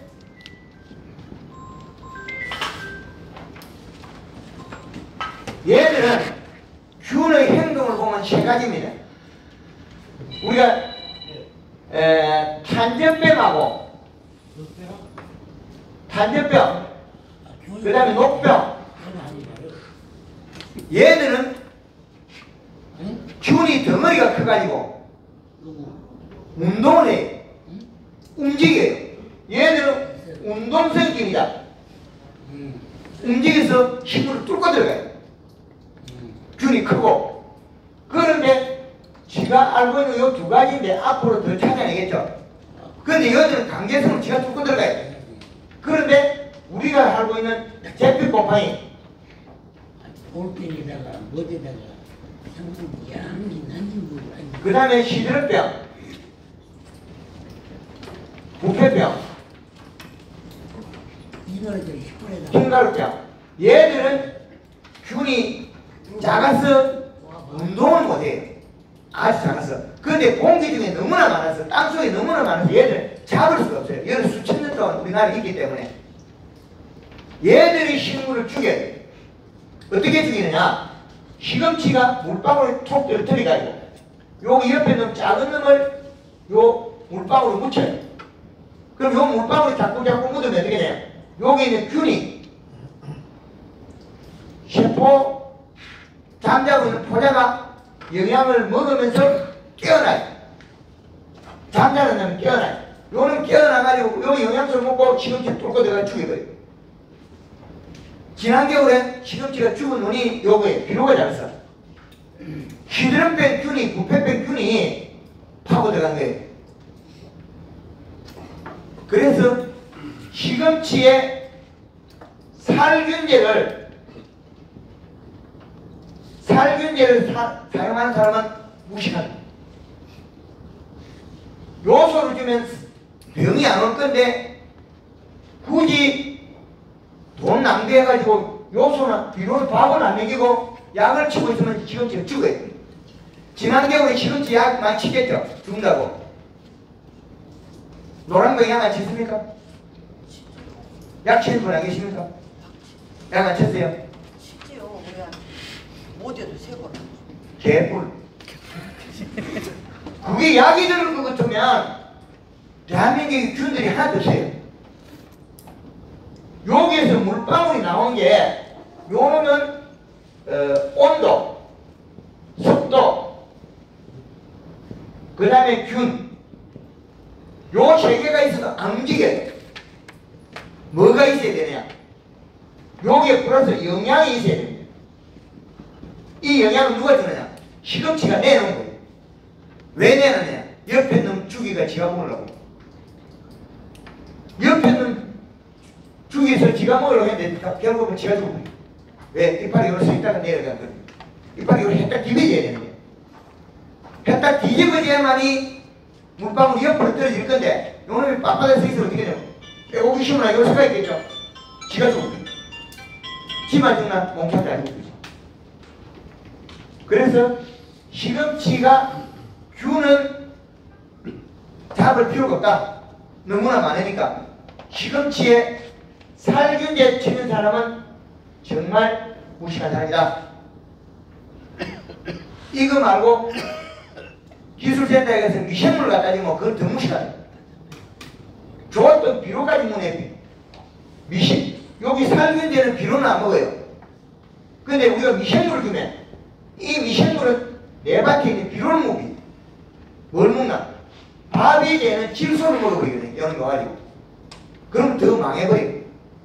얘들은 균의 행동을 보면 세 가지입니다. 우리가 에, 탄저병하고 탄저병, 그 다음에 녹병. 얘들은 균이 덩어리가 커가지고 운동을 해요. 움직여요. 얘들은 운동성균이다. 움직여서 힘으로 뚫고 들어가요. 균이 크고. 그런데 지가 알고 있는 이 두 가지인데 앞으로 더 찾아내겠죠. 그런데 얘들은 강제성으로 지가 뚫고 들어가요. 그런데 우리가 알고 있는 제피곰팡이 볼펜에다가 뭐에다가 상품 양이 난지 그 다음에 시들병, 부패병, 이거를 십 분에다가 흰가루병. 얘들은 균이 작아서 운동을 못해요. 아주 작아서. 그런데 공기 중에 너무나 많아서, 땅속에 너무나 많아서 얘들 잡을 수가 없어요. 얘를 수천 년 동안 우리나라에 있기 때문에. 얘들이 식물을 죽여야 돼요. 어떻게 죽이느냐? 시금치가 물방울에 톡 떨어뜨려가지고 여기 옆에 있는 작은 놈을 요 물방울로 묻혀요. 그럼 요 물방울이 자꾸 자꾸 묻으면 어떻게 돼요? 여기 있는 균이 세포 잠자고 있는 포자가 영양을 먹으면서 깨어나요. 잠자는 놈은 깨어나요. 요는 깨어나가지고 요 영양소를 먹고 시금치를 뚫고 들어가 죽여버려요. 지난 겨울에 시금치가 죽은 놈이 요거에 비료가 잡았어. 히드름뺀 균이, 부패뺀 균이 파고 들어간 거예요. 그래서 시금치에 살균제를 살균제를 사, 사용하는 사람은 무식합니다. 요소를 주면 병이 안 올 건데 굳이 돈 낭비해가지고 요소나 비료를 밥을 안 먹이고 약을 치고 있으면 시금치가 죽어요. 지난 겨울에 시금치 약 많이 치겠죠? 죽는다고. 노란병 약 안 쳤습니까? 약 치는 분 안 계십니까? 약 안 쳤어요? 쉽지요. 우리가 모두도 세 번. 개뿔. 그게 약이 들은 것 같으면 대한민국의 균들이 하나도 없어요. 여기에서 물방울이 나온 게 요놈은 어, 온도, 습도, 그 다음에 균, 요 세 개가 있어도 안 움직여요. 뭐가 있어야 되냐? 여기에 플러스 영양이 있어야 됩니다. 이 영양은 누가 주느냐? 시금치가 내놓은 거예요. 왜 내놓느냐? 옆에 있는 주기가 지가 먹으려고. 옆에 있는 주기에서 지가 먹으려고 했는데 결국은 지가 죽은 거예요. 왜? 이빨이 여기서 서 있다가 내려간 거예요. 이빨이 여기 했다 뒤집어져야 되는 거예요. 했다 뒤집어져야만이 물방울이 옆으로 떨어질 건데 요놈이 빳빳하게 서 있으면 어떻게 돼요? 빼고 시원하게 여기 서가 있겠죠? 지가 죽은 거예요. 지만 죽나 몽타도 아니고 그죠? 그래서 시금치가 균은 잡을 필요가 없다. 너무나 많으니까. 시금치에 살균제 치는 사람은 정말 무식한 사람이다. 이거 말고 기술센터에 가서 미생물 갖다 주면 그건 더 무식하다. 좋았던 비료까지 문에 미신. 여기 살균제는 비료는 안 먹어요. 근데 우리가 미생물을 주면 이 미생물은 내 밭에 있는 비료를 먹이. 뭘 먹나? 바비제는 질소를 먹어버리거든요. 이런 거 가지고. 그럼 더 망해버려요.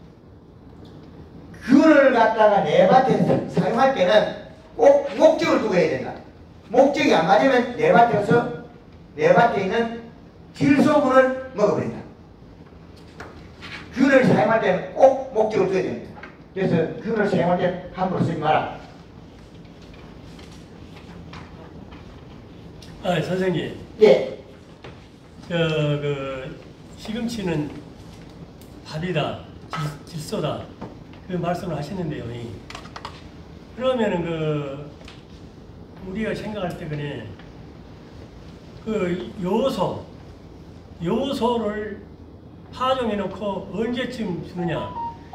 균을 갖다가 내 밭에 사용할 때는 꼭 목적을 두고 해야 된다. 목적이 안 맞으면 내 밭에서 내 밭에 있는 질소분을 먹어버린다. 균을 사용할 때는 꼭 목적을 둬야 됩니다. 그래서 균을 사용할 때 함부로 쓰지 마라. 아, 선생님. 예. 저, 그, 시금치는 밥이다, 질, 질소다. 그 말씀을 하시는데요. 이. 그러면은 그, 우리가 생각할 때 그네, 그 요소, 요소를 파종해 놓고 언제쯤 주느냐.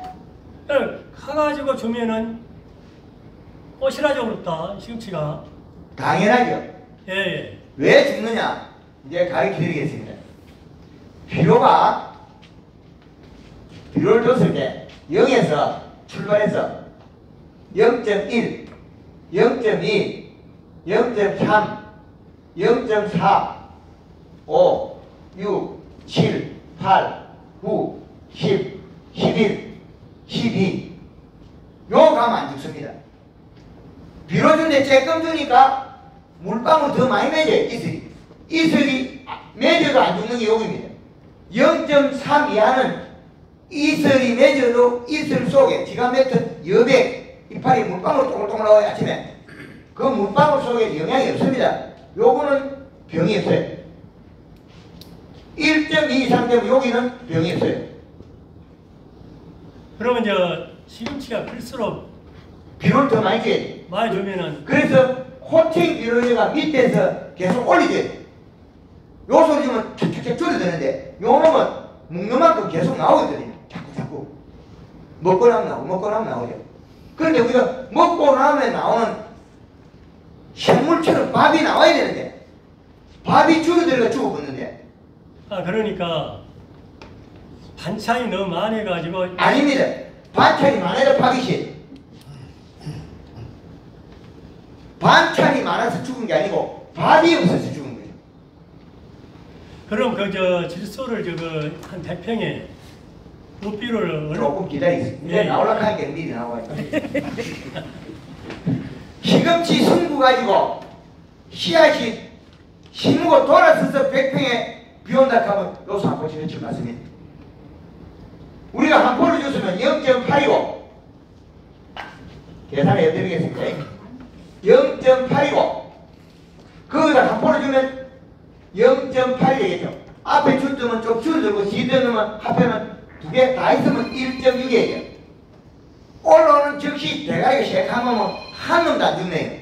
가가지고 주면은 꽃이라죠, 그렇다, 시금치가. 당연하죠. 예, 예. 왜 죽느냐? 이제 가르쳐 드리겠습니다. 비료가 비료를 줬을 때 영에서 출발해서 영 점 일, 영 점 이, 영 점 삼, 영 점 사, 오, 육, 칠, 팔, 구, 십, 십일, 십이 요 가면 안 죽습니다. 비료 준데 쬐끔 주니까 물방울 더 많이 맺어요. 이슬이. 이슬이 맺어도 안 죽는 게 여기입니다. 영 점 삼 이하는 이슬이 맺어도 이슬 속에 지가 맺은 여백 이파리 물방울 동글동글 나와요. 아침에 그 물방울 속에 영양이 없습니다. 요거는 병이 없어요. 일 점 이 이상 되면 여기는 병이 없어요. 그러면 저 시금치가 클수록 비료를 더 많이 줘야 돼. 많이 주면은 그래서 코팅 비료가 밑에서 계속 올리줘야 돼. 요 소리 주면 착착착 줄어드는데 요 놈은 먹는 만큼 계속 나오거든요. 자꾸 자꾸 먹고 나면 나오고 먹고 나면 나오죠. 그런데 우리가 먹고 나면 나오는 식물처럼 밥이 나와야 되는데 밥이 줄어들어가 죽어버리는데. 아 그러니까 반찬이 너무 많이 가지고 아닙니다. 반찬이 많아야 밥이 시 반찬이 많아서 죽은 게 아니고 밥이 없어서 죽은 거예요. 그럼 그 저 질소를 저거 한 백 평에 루피를 얼마 조금 기다리세요. 이제 예. 나오려고 하니까 미리 나와요. 시금치 승부 가지고 씨앗이 심고 돌아서서 백 평에 비 온다 하면 요소 한 포씩 해치 맞습니다. 우리가 한 포를 줬으면 영 점 팔이고 계산해 해드리겠습니다. 영 점 팔이고 거기다 한 포를 주면 영 점 팔이 되겠죠. 앞에 줄뜨면 좀 줄어들고 뒤뜨면 앞에는 두 개 다 있으면 일 점 육이에요. 올라오는 즉시 대가리가 쉐하면 한 놈도 안 죽네요.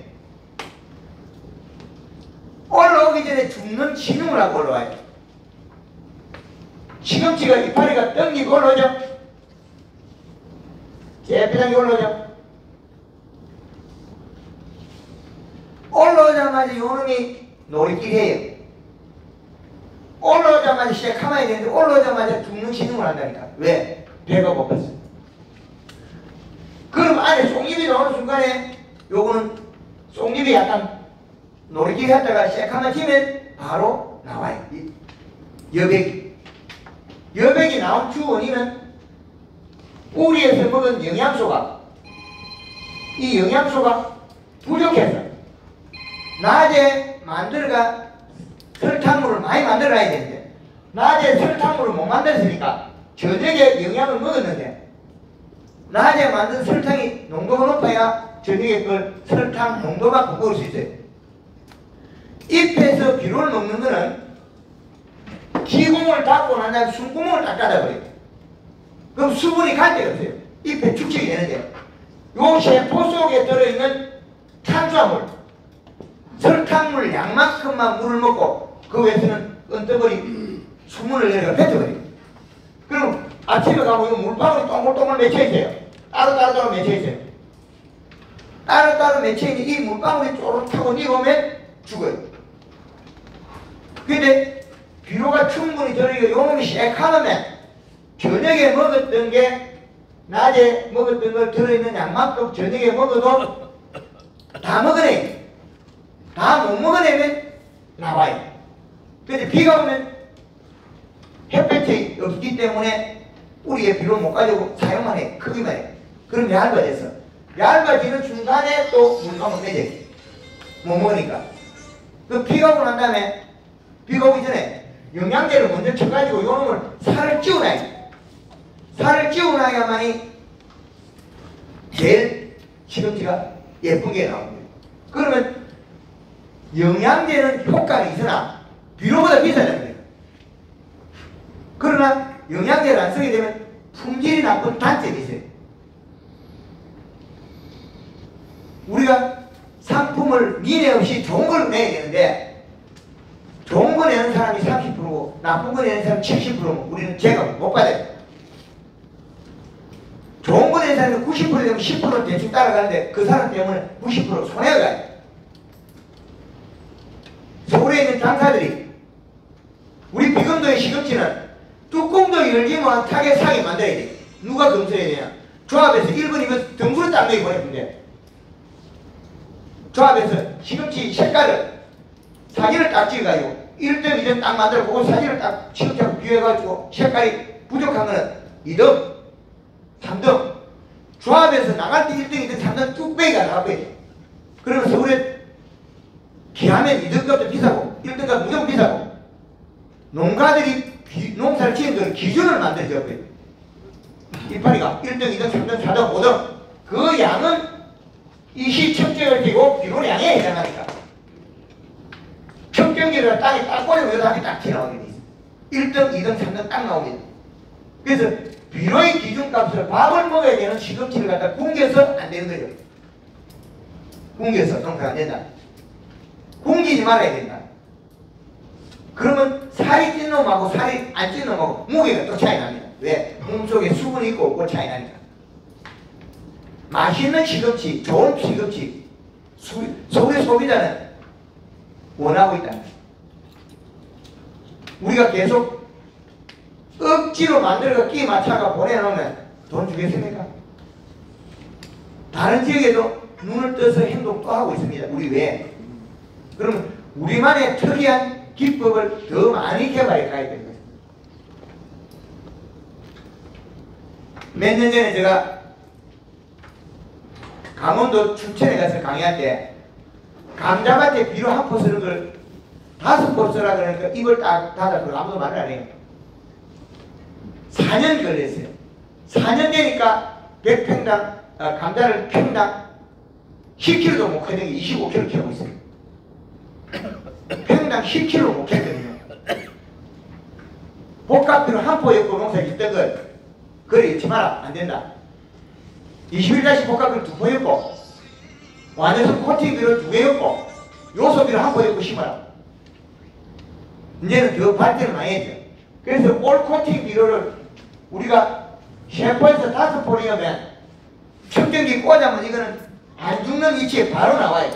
올라오기 전에 죽는 진흥을 하고 올라와요. 시금치가 이파리가 땡기고 올라오죠. 재배당이 올라오죠. 올라오자마자 요놈이 놀이끼리 해요. 올라오자마자 시작하면 되는데 올라오자마자 죽는 신음을 한다니까. 왜? 배가 고팠어. 그럼 안에 속잎이 나오는 순간에 요거는 속잎이 약간 놀이끼리 했다가 시작하면 지면 바로 나와요. 이 여백이. 여백이 나온 주원인은 우리에서 먹은 영양소가 이 영양소가 부족해서 낮에 만들어가 설탕물을 많이 만들어야 되는데 낮에 설탕물을 못 만들었으니까 저녁에 영양을 먹었는데 낮에 만든 설탕이 농도가 높아야 저녁에 그 설탕 농도만큼 먹을 수 있어요. 잎에서 비료를 먹는 거는 기공을 닫고 난 다음에 숨구멍을 딱 닫아버려요. 그럼 수분이 갈 데가 없어요. 잎에 축적이 되는데 요 세포 속에 들어있는 탄수화물 설탕물 양만큼만 물을 먹고 그 외에서는 은떠버리 수분을 내려가 뱉어버려요. 그럼 아침에 가면 물방울이 동글동글 맺혀있어요. 따로따로 맺혀있어요. 따로따로 맺혀있는 이 물방울이 쪼릇하고 익으면 죽어요. 근데 비료가 충분히 들어있고 요놈이 쉐카면 저녁에 먹었던 게 낮에 먹었던 걸 들어있는 양만큼 저녁에 먹어도 다 먹어내요. 다 못 먹어내면 나와요. 근데 비가 오면 햇볕이 없기 때문에 우리의 비료 못 가지고 사용만 해. 크기만 해. 그럼 얇아져서 얇아지는 중간에 또 물방울 내져요. 못 먹으니까. 그 비가 오고 난 다음에 비가 오기 전에 영양제를 먼저 쳐가지고 요놈을 살을 찌워놔요. 살을 찌워놔야만이 제일 시금치가 예쁜 게 나옵니다. 그러면 영양제는 효과는 있으나 비료보다 비싸다는 거예요. 그러나 영양제를 안 쓰게 되면 품질이 나쁜 단점이 있어요. 우리가 상품을 미내 없이 좋은 걸 내야 되는데 좋은 거 내는 사람이 삼십 퍼센트고 나쁜 거 내는 사람이 칠십 퍼센트면 우리는 제값을 못 받아요. 좋은 거 내는 사람이 구십 퍼센트 되면 십 퍼센트 대충 따라가는데 그 사람 때문에 구십 퍼센트 손해가 가요. 서울에 있는 장사들이 우리 비금도의 시금치는 뚜껑도 열기만 타게 사게 만들어야 돼. 누가 검수해야 되냐? 조합에서 일 번, 이 번 등수를 딱 내기 보내는데 조합에서 시금치 색깔을 사진을 딱 찍어가지고 일 등, 이 등 딱 만들어 보고 사진을 딱 시금치하고 비교해가지고 색깔이 부족한 거는 이 등, 삼 등 조합에서 나갈 때 일 등, 이 등, 삼 등 뚝배기가 나와버려. 그러면 서울에 기하면 이 등값도 비싸고 일 등값 무조건 비싸고 농가들이 비, 농사를 지은 그 기준을 만들어줘. 이파리가 일 등, 이 등, 삼 등, 사 등, 오 등 그 양은 이시 척정을 띄고 비료량에 해당하니까 척정기를 땅에 딱 꽂으면 여기다 하게 딱 튀어나오게 돼 있어. 일 등, 이 등, 삼 등 딱 나오게 돼. 그래서 비료의 기준값을 밥을 먹어야 되는 시금치를 갖다 굶겨서 안 되는 거죠. 굶겨서 농사가 안 된다. 굶기지 말아야 된다. 그러면 살이 찐 놈하고 살이 안 찐 놈하고 무게가 또 차이 납니다. 왜? 몸속에 수분이 있고 없고 차이 나니까. 맛있는 시금치, 좋은 시금치 수, 서울의 소비자는 원하고 있다. 우리가 계속 억지로 만들어서 끼 맞춰가 보내놓으면 돈 주겠습니까? 다른 지역에도 눈을 떠서 행동 또 하고 있습니다. 우리 외에. 그러면 우리만의 특이한 기법을 더 많이 개발해 가야 되는 거죠. 몇 년 전에 제가 강원도 춘천에 가서 강의할 때 감자밭에 비료 한 포 쓰는 걸 다섯 포 쓰라 그러니까 입을 딱 닫아서 아무도 말을 안 해요. 사 년 걸렸어요. 사 년 되니까 백 평당 어, 감자를 평당 십 킬로그램도 못 캐는 게 이십오 킬로그램 캐고 있어요. 평당 십 킬로그램 못 캐거든요. 복합비료 한 포 엮고 농사 짓던 걸 그래 잊지 마라. 안 된다. 이십일 다시 복합비료 두 포 엮고 완효성 코팅비료 두 개 엮고 요소비료 한 포 엮고 심어라. 이제는 더 발전을 많이 했죠. 그래서 올 코팅 비료를 우리가 세 포에서 다섯 포리면 청정기 꽂으면 이거는 안 죽는 위치에 바로 나와요.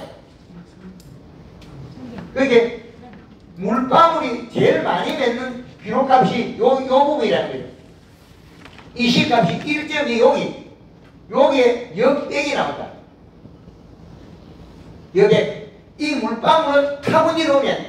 그게 물방울이 제일 많이 맺는 비료값이 요, 요 부분이라는 거죠. 이 시값이 일 점 이 여기 여기에 역백이 나왔다. 여백. 이 물방울을 타분이 오면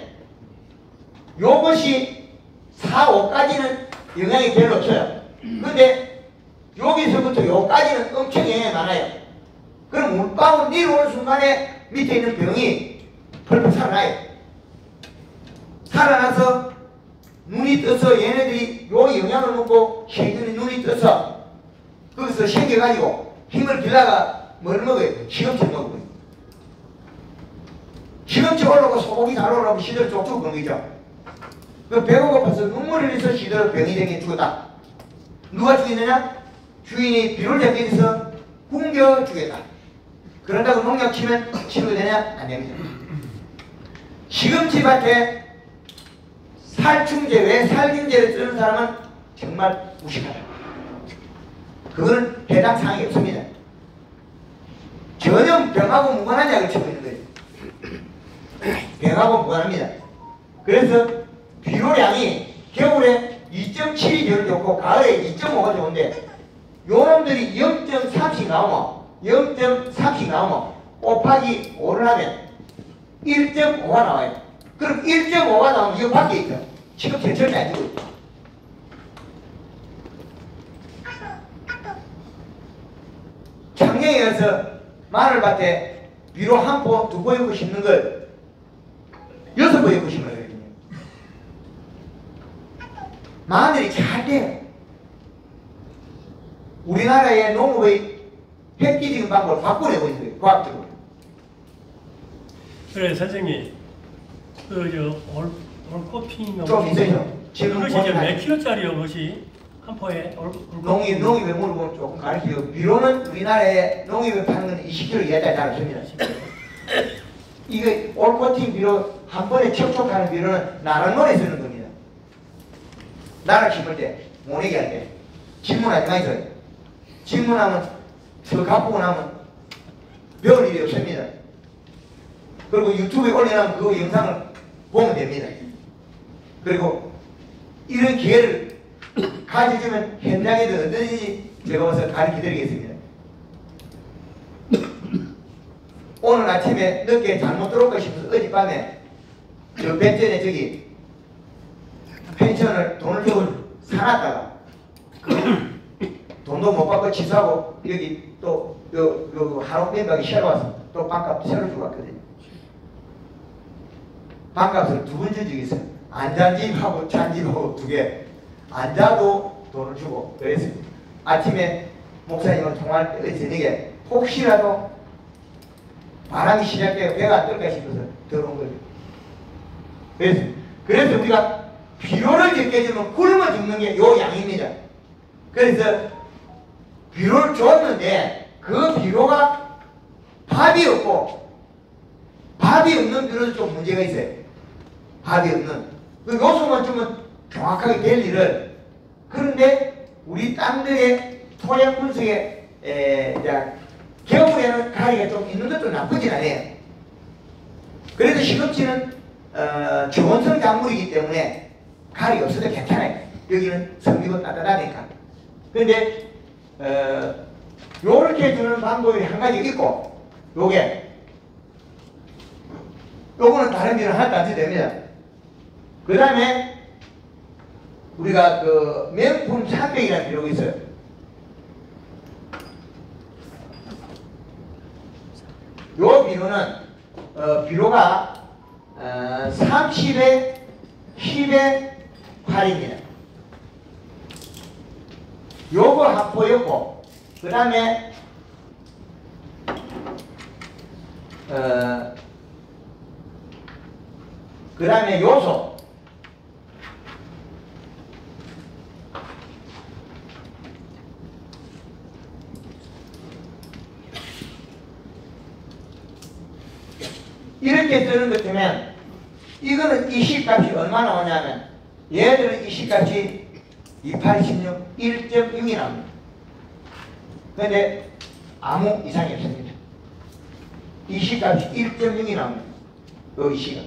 요것이 사, 오까지는 영향이 별로 없어요. 근데 여기서부터 요까지는 엄청 영향이 많아요. 그럼 물방울 내려오는 순간에 밑에 있는 병이 펄펄 살아나요. 살아나서 눈이 떠서 얘네들이 요 영향을 먹고 세균이 눈이 떠서 거기서 생겨가지고 힘을 빌다가 뭘 먹어요? 시금치 먹어요. 시금치 올라오고 소고기 잘 올라오고 시들 쪽쪽 그런 거죠. 그 배가 고파서 눈물을 흘려서 시들 병이 되게 죽었다. 누가 죽이느냐? 주인이 비료를 잡기위해서 굶겨 주겠다. 그런다고 농약 치면 치료가 되냐? 안 됩니다. 시금치밭에 살충제 외에 살균제를 쓰는 사람은 정말 무식하다. 그거는 해당 사항이 없습니다. 전혀 병하고 무관한 약을 치고 있는 거예요. 병하고 무관합니다. 그래서 비료량이 겨울에 이 점 칠이 제일 좋고 가을에 이 점 오가 좋은데 요놈들이 영 점 삼씩 나오면 영 점 삼씩 나오면 곱하기 오를 하면 일 점 오가 나와요. 그럼 일 점 오가 나오면 이거 밖에 있죠. 지금 제철이 안 주고 있죠. 작년에 가서 마늘밭에 비료 한 포, 두 포 엮고 심는 걸 여섯 포 엮고 심어야 되거든요. 마늘이 잘 돼요. 우리나라의 농업의 획기적인 방법을 바꿔내고 있는 거예요. 과학적으로. 그래 선생님, 그저올 올꽃피는 좀 있어요. 지금 그것이 이제 몇 킬로짜리요? 그것이 한 포에 올, 농입 농입에 물어보면 조금 가르쳐요. 비료는 우리나라에 농입에 파는 건 이십 킬로그램 이하짜리 잘 없습니다. 이거 올코팅 비료 한 번에 척촉하는 비료는 나락론에 쓰는 겁니다. 나락 심을 때 모내기 할 때 질문하지 마세요. 질문하면 저 갚고 나면 배울 일이 없습니다. 그리고 유튜브에 올려놓으면 그 영상을 보면 됩니다. 그리고 이런 기회를 가져주면 현장에도 언제든지 제가 와서 가르쳐 드리겠습니다. 오늘 아침에 늦게 잘못 들어올까 싶어서 어젯밤에 저 백전에 저기 펜션을 돈을 주고 사놨다가 그 돈도 못 받고 취소하고 여기 또 요, 요 하루 뺀박이 쉬러 와서 또 밥값 새로 주고 왔거든요. 밥값을 두 번 준 적이 있어요. 안 잔 집하고 잔 집하고 두 개. 안 자도 돈을 주고 그랬어요. 아침에 목사님을 통화할 때 저녁에 혹시라도 바람이 시작되어 배가 안 뜰까 싶어서 들어온 거죠. 그래서, 그래서 우리가 비료를 적게 주면 굶어 죽는 게 요 양입니다. 그래서 비료를 줬는데 그 비료가 밥이 없고 밥이 없는 비료도 좀 문제가 있어요. 밥이 없는. 그 요소만 주면 정확하게 될 일을. 그런데 우리 땅들의 토양 분석에 에, 겨울에는 가리가 좀 있는 것도 나쁘진 않아요. 그래도 시금치는 어, 기원성 작물이기 때문에 가리가 없어도 괜찮아요. 여기는 성미고 따뜻하니까. 근데 어, 요렇게 주는 방법이 한 가지 있고, 요게 요거는 다른 비는 하나도 안 써도 됩니다. 그 다음에 우리가 그 명품 삼백이라는 비료가 있어요. 요 비료는 어, 비료가 어, 삼십에 십에 팔입니다. 요거 한 포였고, 그 다음에 어, 그 다음에 요소 이렇게 쓰는 것 때문에 이거는 이 시값이 얼마 나오냐면 얘들은 이 시값이 이십팔, 십육, 일 점 육이 나옵니다. 그런데 아무 이상이 없습니다. 이 시값이 일 점 육이 나옵니다. 여기 시값.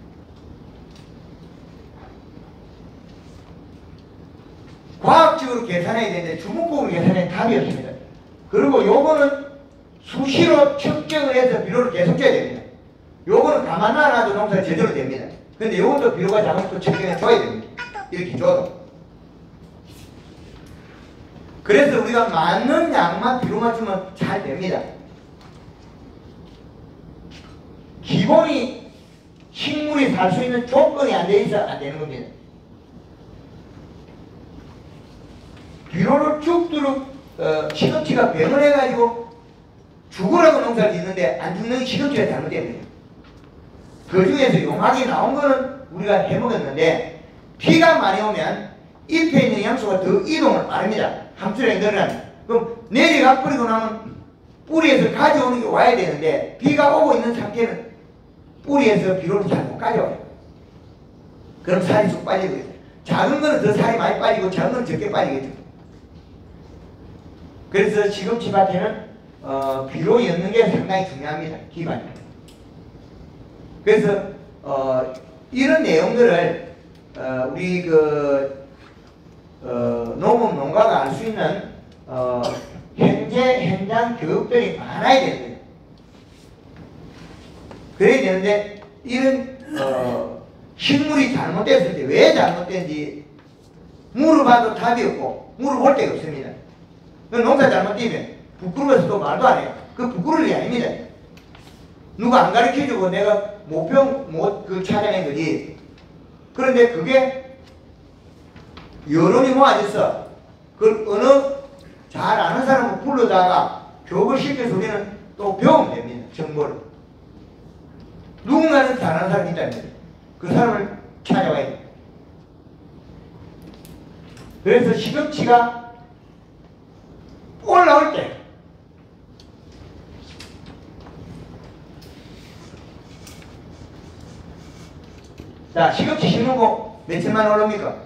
과학적으로 계산해야 되는데 주문법으로 계산해 답이 없습니다. 그리고 요거는 수시로 측정을 해서 비료를 계속 줘야 됩니다. 요거는 가만 놔놔도 농사가 제대로 됩니다. 근데 요것도 비료가 작으면 또 측정해 줘야 됩니다. 이렇게 줘도. 그래서 우리가 맞는 양만 비료만 주면 잘 됩니다. 기본이 식물이 살 수 있는 조건이 안 돼 있어 안 되는 겁니다. 비료를 쭉두룩 어, 시금치가 병을 해가지고 죽으라고 농사를 짓는데 안 죽는 시금치가 잘못됩니다. 그 중에서 용하게 나온 거는 우리가 해먹었는데 비가 많이 오면 잎에 있는 영양소가 더 이동을 빠릅니다. 함수량이 늘어나면. 그럼 내리가 뿌리고 나면 뿌리에서 가져오는 게 와야 되는데 비가 오고 있는 상태는 뿌리에서 비료를 잘 못 가져와요. 그럼 살이 쑥 빠지고 있어요. 작은 거는 더 살이 많이 빠지고 작은 거는 적게 빠지겠죠. 그래서 시금치 밭에는 어, 비료 엮는 게 상당히 중요합니다. 기반이. 그래서 어, 이런 내용들을 어, 우리 그 어, 농업 농가가 알 수 있는 어, 현재 현장 교육들이 많아야 됩니다. 그래야 되는데 이런 어, 식물이 잘못됐을 때 왜 잘못된지 물어봐도 답이 없고 물어볼 데가 없습니다. 농사 잘못되면 부끄러워서 또 말도 안 해요. 그 부끄러울 일이 아닙니다. 누가 안 가르쳐주고 내가 목표 못 그 찾아낸 거지. 그런데 그게 여론이 모아져서 그걸 어느 잘 아는 사람을 불러다가 교육을 시켜서 우리는 또 배우면 됩니다. 정보를. 누군가는 잘하는 사람이 있다면 그 사람을 찾아와야 돼요. 그래서 시금치가 올라올 때 자, 시금치 심는 거 며칠만 올라옵니까?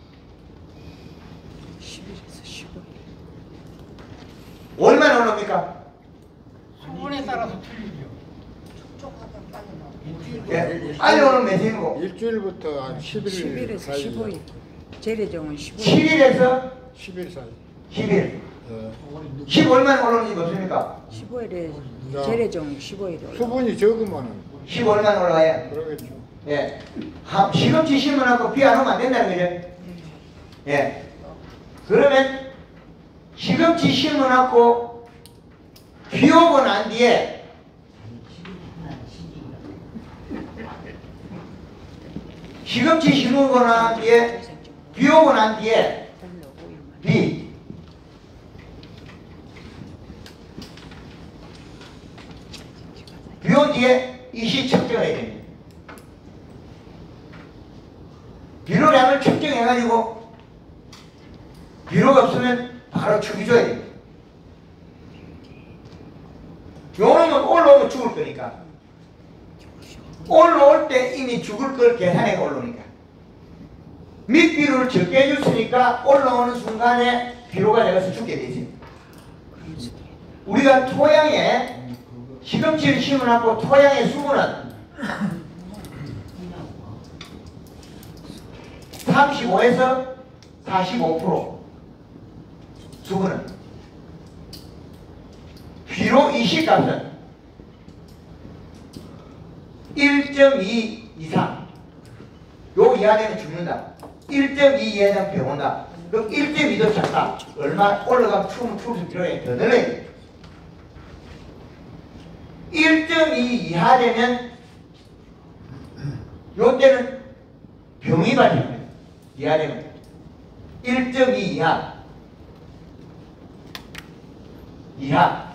십일에서 십오 일. 얼마나 올라옵니까? 수분에 따라서 틀리죠. 예, 빨리 오는 며칠이고 일주일부터 한 십일 십일에서 사이. 십오 일. 재래종은 십오 일. 칠 일에서 십 일 사이. 십 일. 예. 십오 일만 올라오는지 없습니까? 십오 일에 자, 재래종 십오 일에 올라. 수분이 적으면은 십오 일만 올라와야. 그러겠죠. 예. 하, 시금치 심어놓고 비 안 오면 안 된다는 거죠? 예. 그러면 시금치 심어놓고 비 오고 난 뒤에 시금치 심고 난 뒤에 비 오고 난 뒤에 비 비 온 뒤에 이시 측정을 해야 됩니다. 비료량을 측정해가지고 비료가 없으면 바로 죽여줘야 됩니다. 요놈은 올라오면 죽을 거니까 올라올 때 이미 죽을 걸 계산해 올라오니까. 밑비료를 적게 해줬으니까 올라오는 순간에 비료가 되어서 죽게 되지. 우리가 토양에 시금치를 심어놨고 토양의 수분은 삼십오에서 사십오 퍼센트 수분은 비료 이식값은 일 점 이 이상 요 이하 되면 죽는다. 일 점 이 이하는 병온다. 그럼 일 점 이도 작다. 얼마 올라가면 추우면 추울수록 비료에 더 늘어야 돼. 일 점 이 이하 되면 요 때는 병이 발생합니다. 이하 되면 일 점 이 이하 이하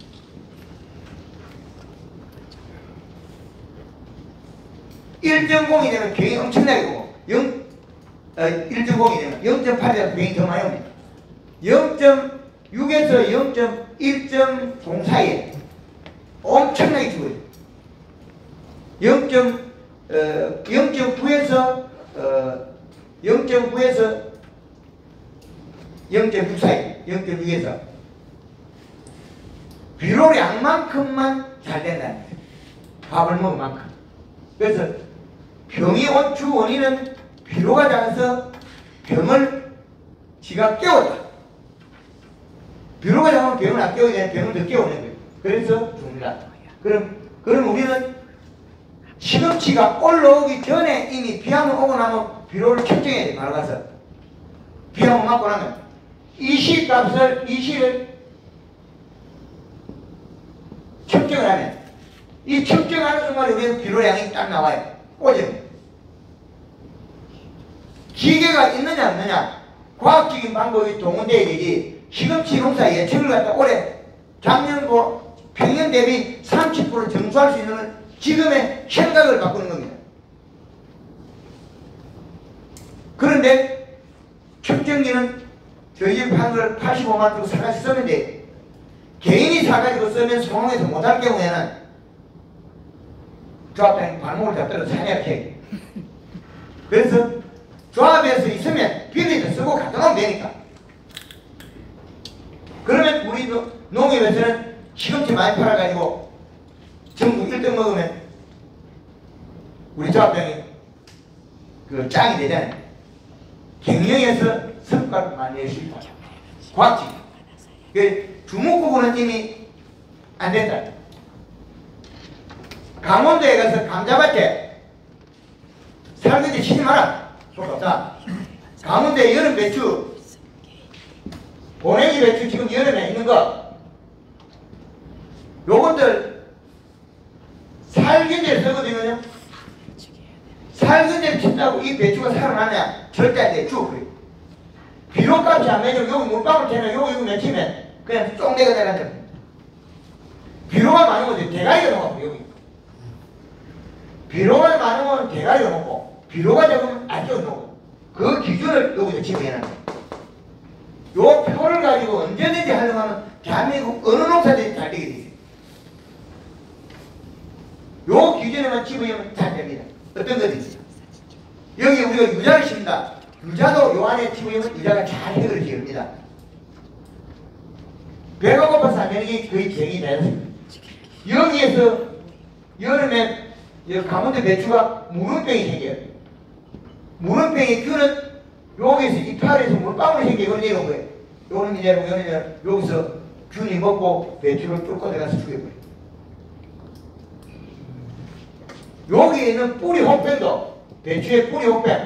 일 점 공이 되면 병이 엄청나게 오고 영, 어, 일 점 공이 되면 영 점 팔이라서 병이 더 많이 옵니다. 영 점 육에서 영 점 일 점 공 사이에 엄청나게 죽어요. 영 점 구에서 어, 영 점 구에서 영 점 육 사이, 영 점 육에서 비료량만큼만 잘 된다는 거예요. 밥을 먹은 만큼. 그래서 병이 온 주 원인은 비료가 작아서 병을 지가 깨웠다. 비료가 작으면 병을 안 깨우게 되면 병을 더 깨우는 거예요. 그래서 죽는다. 그럼, 그럼 우리는 시금치가 올라오기 전에 이미 비한번 오고 나면 비료를 측정해야 돼. 바로 가서 비한번 맞고 나면 이시값을 이시를 측정을 하면 이 측정하는 순간에 우리는 비료량이 딱 나와요. 꽂으면 기계가 있느냐 없느냐 과학적인 방법이 동원되어야 되지. 시금치 농사 예측을 갖다 올해 작년고 평년 대비 삼십 퍼센트 정수할 수 있는 건 지금의 생각을 바꾸는 겁니다. 그런데 측정기는 저희 집 한 걸 팔십오만 원 주고 사가지고 썼는데 개인이 사가지고 쓰면 성공해서 못할 경우에는 조합장이 발목을 잡더라도 사냥해. 그래서 조합에서 있으면 비리도 쓰고 갖다 놓으면 되니까. 그러면 우리 농협에서는 시금치 많이 팔아가지고 전국 일 등 먹으면 우리 조합장이 그 짱이 되잖아요. 경영에서 성과를 많이 낼 수 있다. 과학적. 그 주목부분은 이미 안 된다. 강원도에 가서 감자밭에 살균제 치지 마라. 자, 강원도에 여름 배추, 고랭이 배추 지금 여름에 있는 거, 요것들 살균제를 쓰거든요. 살균제를 친다고 이 배추가 살아나냐? 절대 안 돼. 죽어버려. 비료값이 안 매면 여기 물방울 되면 여기 여기 맺히면 그냥 쫑내가 내려앉아. 비료가 많으면 대가리가 넘어. 여기 비료가 많으면 대가리가 넘고 비료가 적으면 안쪽으로 넘고 그 기준을 여기서 집어해놨는 거예요. 요 표를 가지고 언제든지 활용하면 대한민국 어느 농사든지 잘 되게 돼 있어요. 요 기준에만 집어넣으면 잘 됩니다. 어떤 거든지. 여기 우리가 유자를 심는다. 유자도 요 안에 집어넣으면 유자가 잘 해결이 됩니다. 배가 고파서 안 되는 게 거의 쟁이 자연스럽습니다. 여기에서 여름에 강원도 배추가 무름병이 생겨요. 무름병의 균은 여기서 이파리에서 물방울이 생겨요. 이런 이런 거예요. 요는 이제 요는 여기서 균이 먹고 배추를 뚫고 들어가서 죽여버려요. 여기 있는 뿌리 혹병도 배추의 뿌리 혹병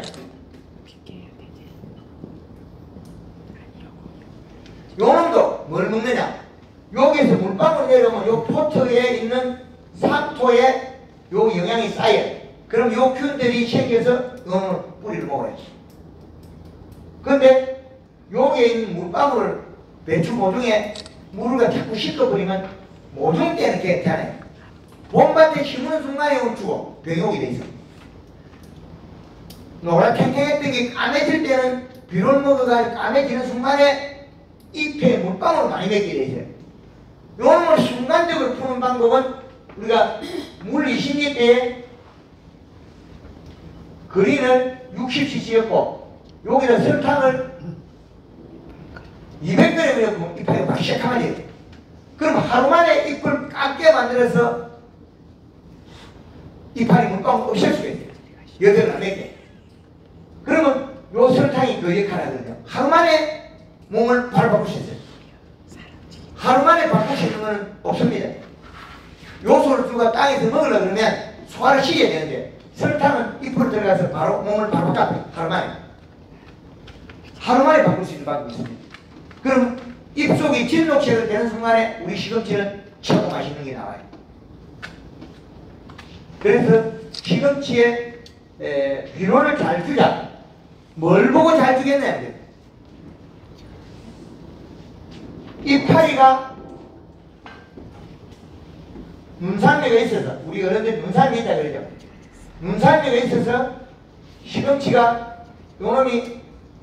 요놈도 뭘 먹느냐? 여기에서 물방울 내려오면 요 포트에 있는 산토에 요 영양이 쌓여요. 그럼 요 균들이 생겨서 요 뿌리를 먹어야지. 그런데 여기에 있는 물방울을 배추 모종에 물을 자꾸 씻어버리면 모종 때는 괜찮아요. 봄밭에 심는 순간에 죽어. 병이 오게 돼 있어. 노랗탱탱했던 게 까매질 때는 비료를 먹어가지고 까매지는 순간에 잎에 물방울을 많이 맺게 돼 있어요. 요놈을 순간적으로 푸는 방법은 우리가 물 이십 리터에 그린은 육십 씨씨였고 여기다 설탕을 이백 그램을 넣고 이파리가 막 시작하면 돼요. 그럼 하루 만에 잎을 깎게 만들어서 이파리 물방울 없앨 수가 있어요. 여덟 안 개. 그러면 요 설탕이 그 역할을 하거든요. 하루 만에 몸을 바로 바꿀 수 있어요. 하루 만에 바꿀 수 있는 건 없습니다. 요소를 주가 땅에서 먹으려고 그러면 소화를 시켜야 되는데 설탕은 잎으로 들어가서 바로 몸을 바로 바꿔요. 하루 만에. 하루 만에 바꿀 수 있는 방법이 있습니다. 그럼 입속이 진녹색이 되는 순간에 우리 시금치는 최고 맛있는 게 나와요. 그래서 시금치에 에, 비료를 잘 주자. 뭘 보고 잘 주겠냐? 이파리가 눈산매가 있어서 우리 어른들 눈산매 있다 그러죠. 눈산매가 있어서 시금치가 요놈이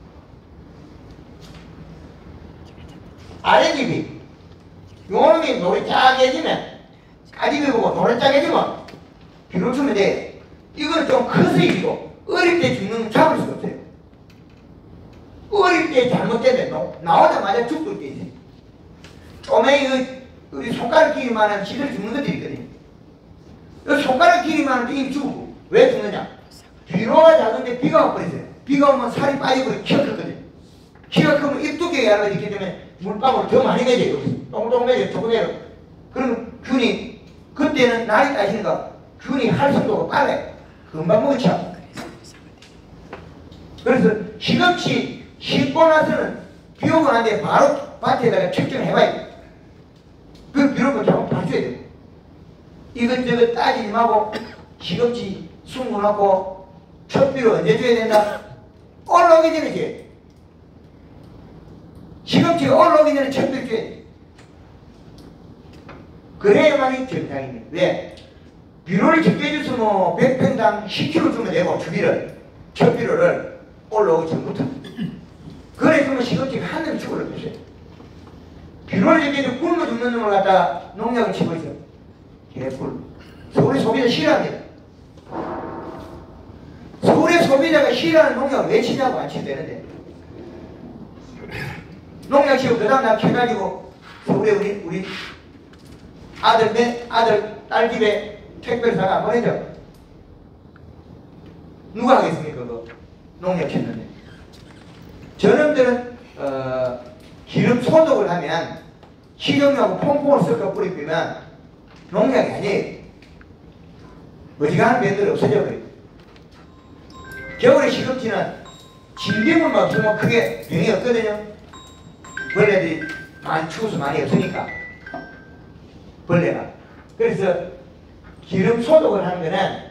아랫잎이 요놈이 노래 짜게지면 까지비 보고 노래 짜게지면 비료 주면 돼. 이거는 좀 커서 이기고 어릴 때 죽는 건 잡을 수가 없어요. 어릴 때 잘못되면 나오자마자 죽을 때 있어요. 쪼매기 우리 손가락 길이만한 지들 죽는 것들이 있거든요. 손가락 길이만한 이미 죽고 왜 죽느냐? 비료가 작은데 비가 와버렸어요. 비가 오면 살이 빠지고 키가 크거든요. 키가 크면 입 두께가 얇아지기 때문에 물방울 더 많이 매져요. 똥똥 매져요. 조금 매요. 그러면 균이 그때는 날이 따시니까 균이 활성도가 빨라요. 금방 묻혀. 그래서 시금치 심고 나서는 비 오고 난데 바로 밭에다가 측정해봐야 돼요. 그 비료를 조금 봐줘야 돼요. 이것저것 따지지 말고 시금치 숨겨놓고 첫 비료 언제 줘야 된다? 올라오기 전에 줘야 돼. 시금치가 올라오기 전에 첫 비료 줘야 돼. 그래야만이 정상입니다. 왜? 비료를 적게 주면 뭐 백 평당 십 킬로그램 주면 되고 주비를 첫 비료를 올라오기 전부터 그래 주면 시금치가 한 놈 치고 올라오세요. 비료를 적게 주면 굶어 죽는 놈을 갖다 농약을 치고 있어요. 개뿔. 서울의 소비자 싫어합니다. 서울의 소비자가 싫어하는 농약을 왜 치냐고 안 치도 되는데 농약 치고 그 다음 날 캐가지고 서울에 우리 우리 아들 내 아들 딸 집에 택배를 사가 안 보내죠. 누가 하겠습니까? 그거 농약 쳤는데 저놈들은 어, 기름 소독을 하면 식용유하고 퐁퐁을 섞어 뿌리면 농약이 아니에요. 어지간한 변들이 없어져 버려요. 겨울에 시금치는 진딧물만 없으면 크게 병이 없거든요. 벌레들이 많이 추워서 많이 없으니까 벌레가. 그래서 기름 소독을 하는 거는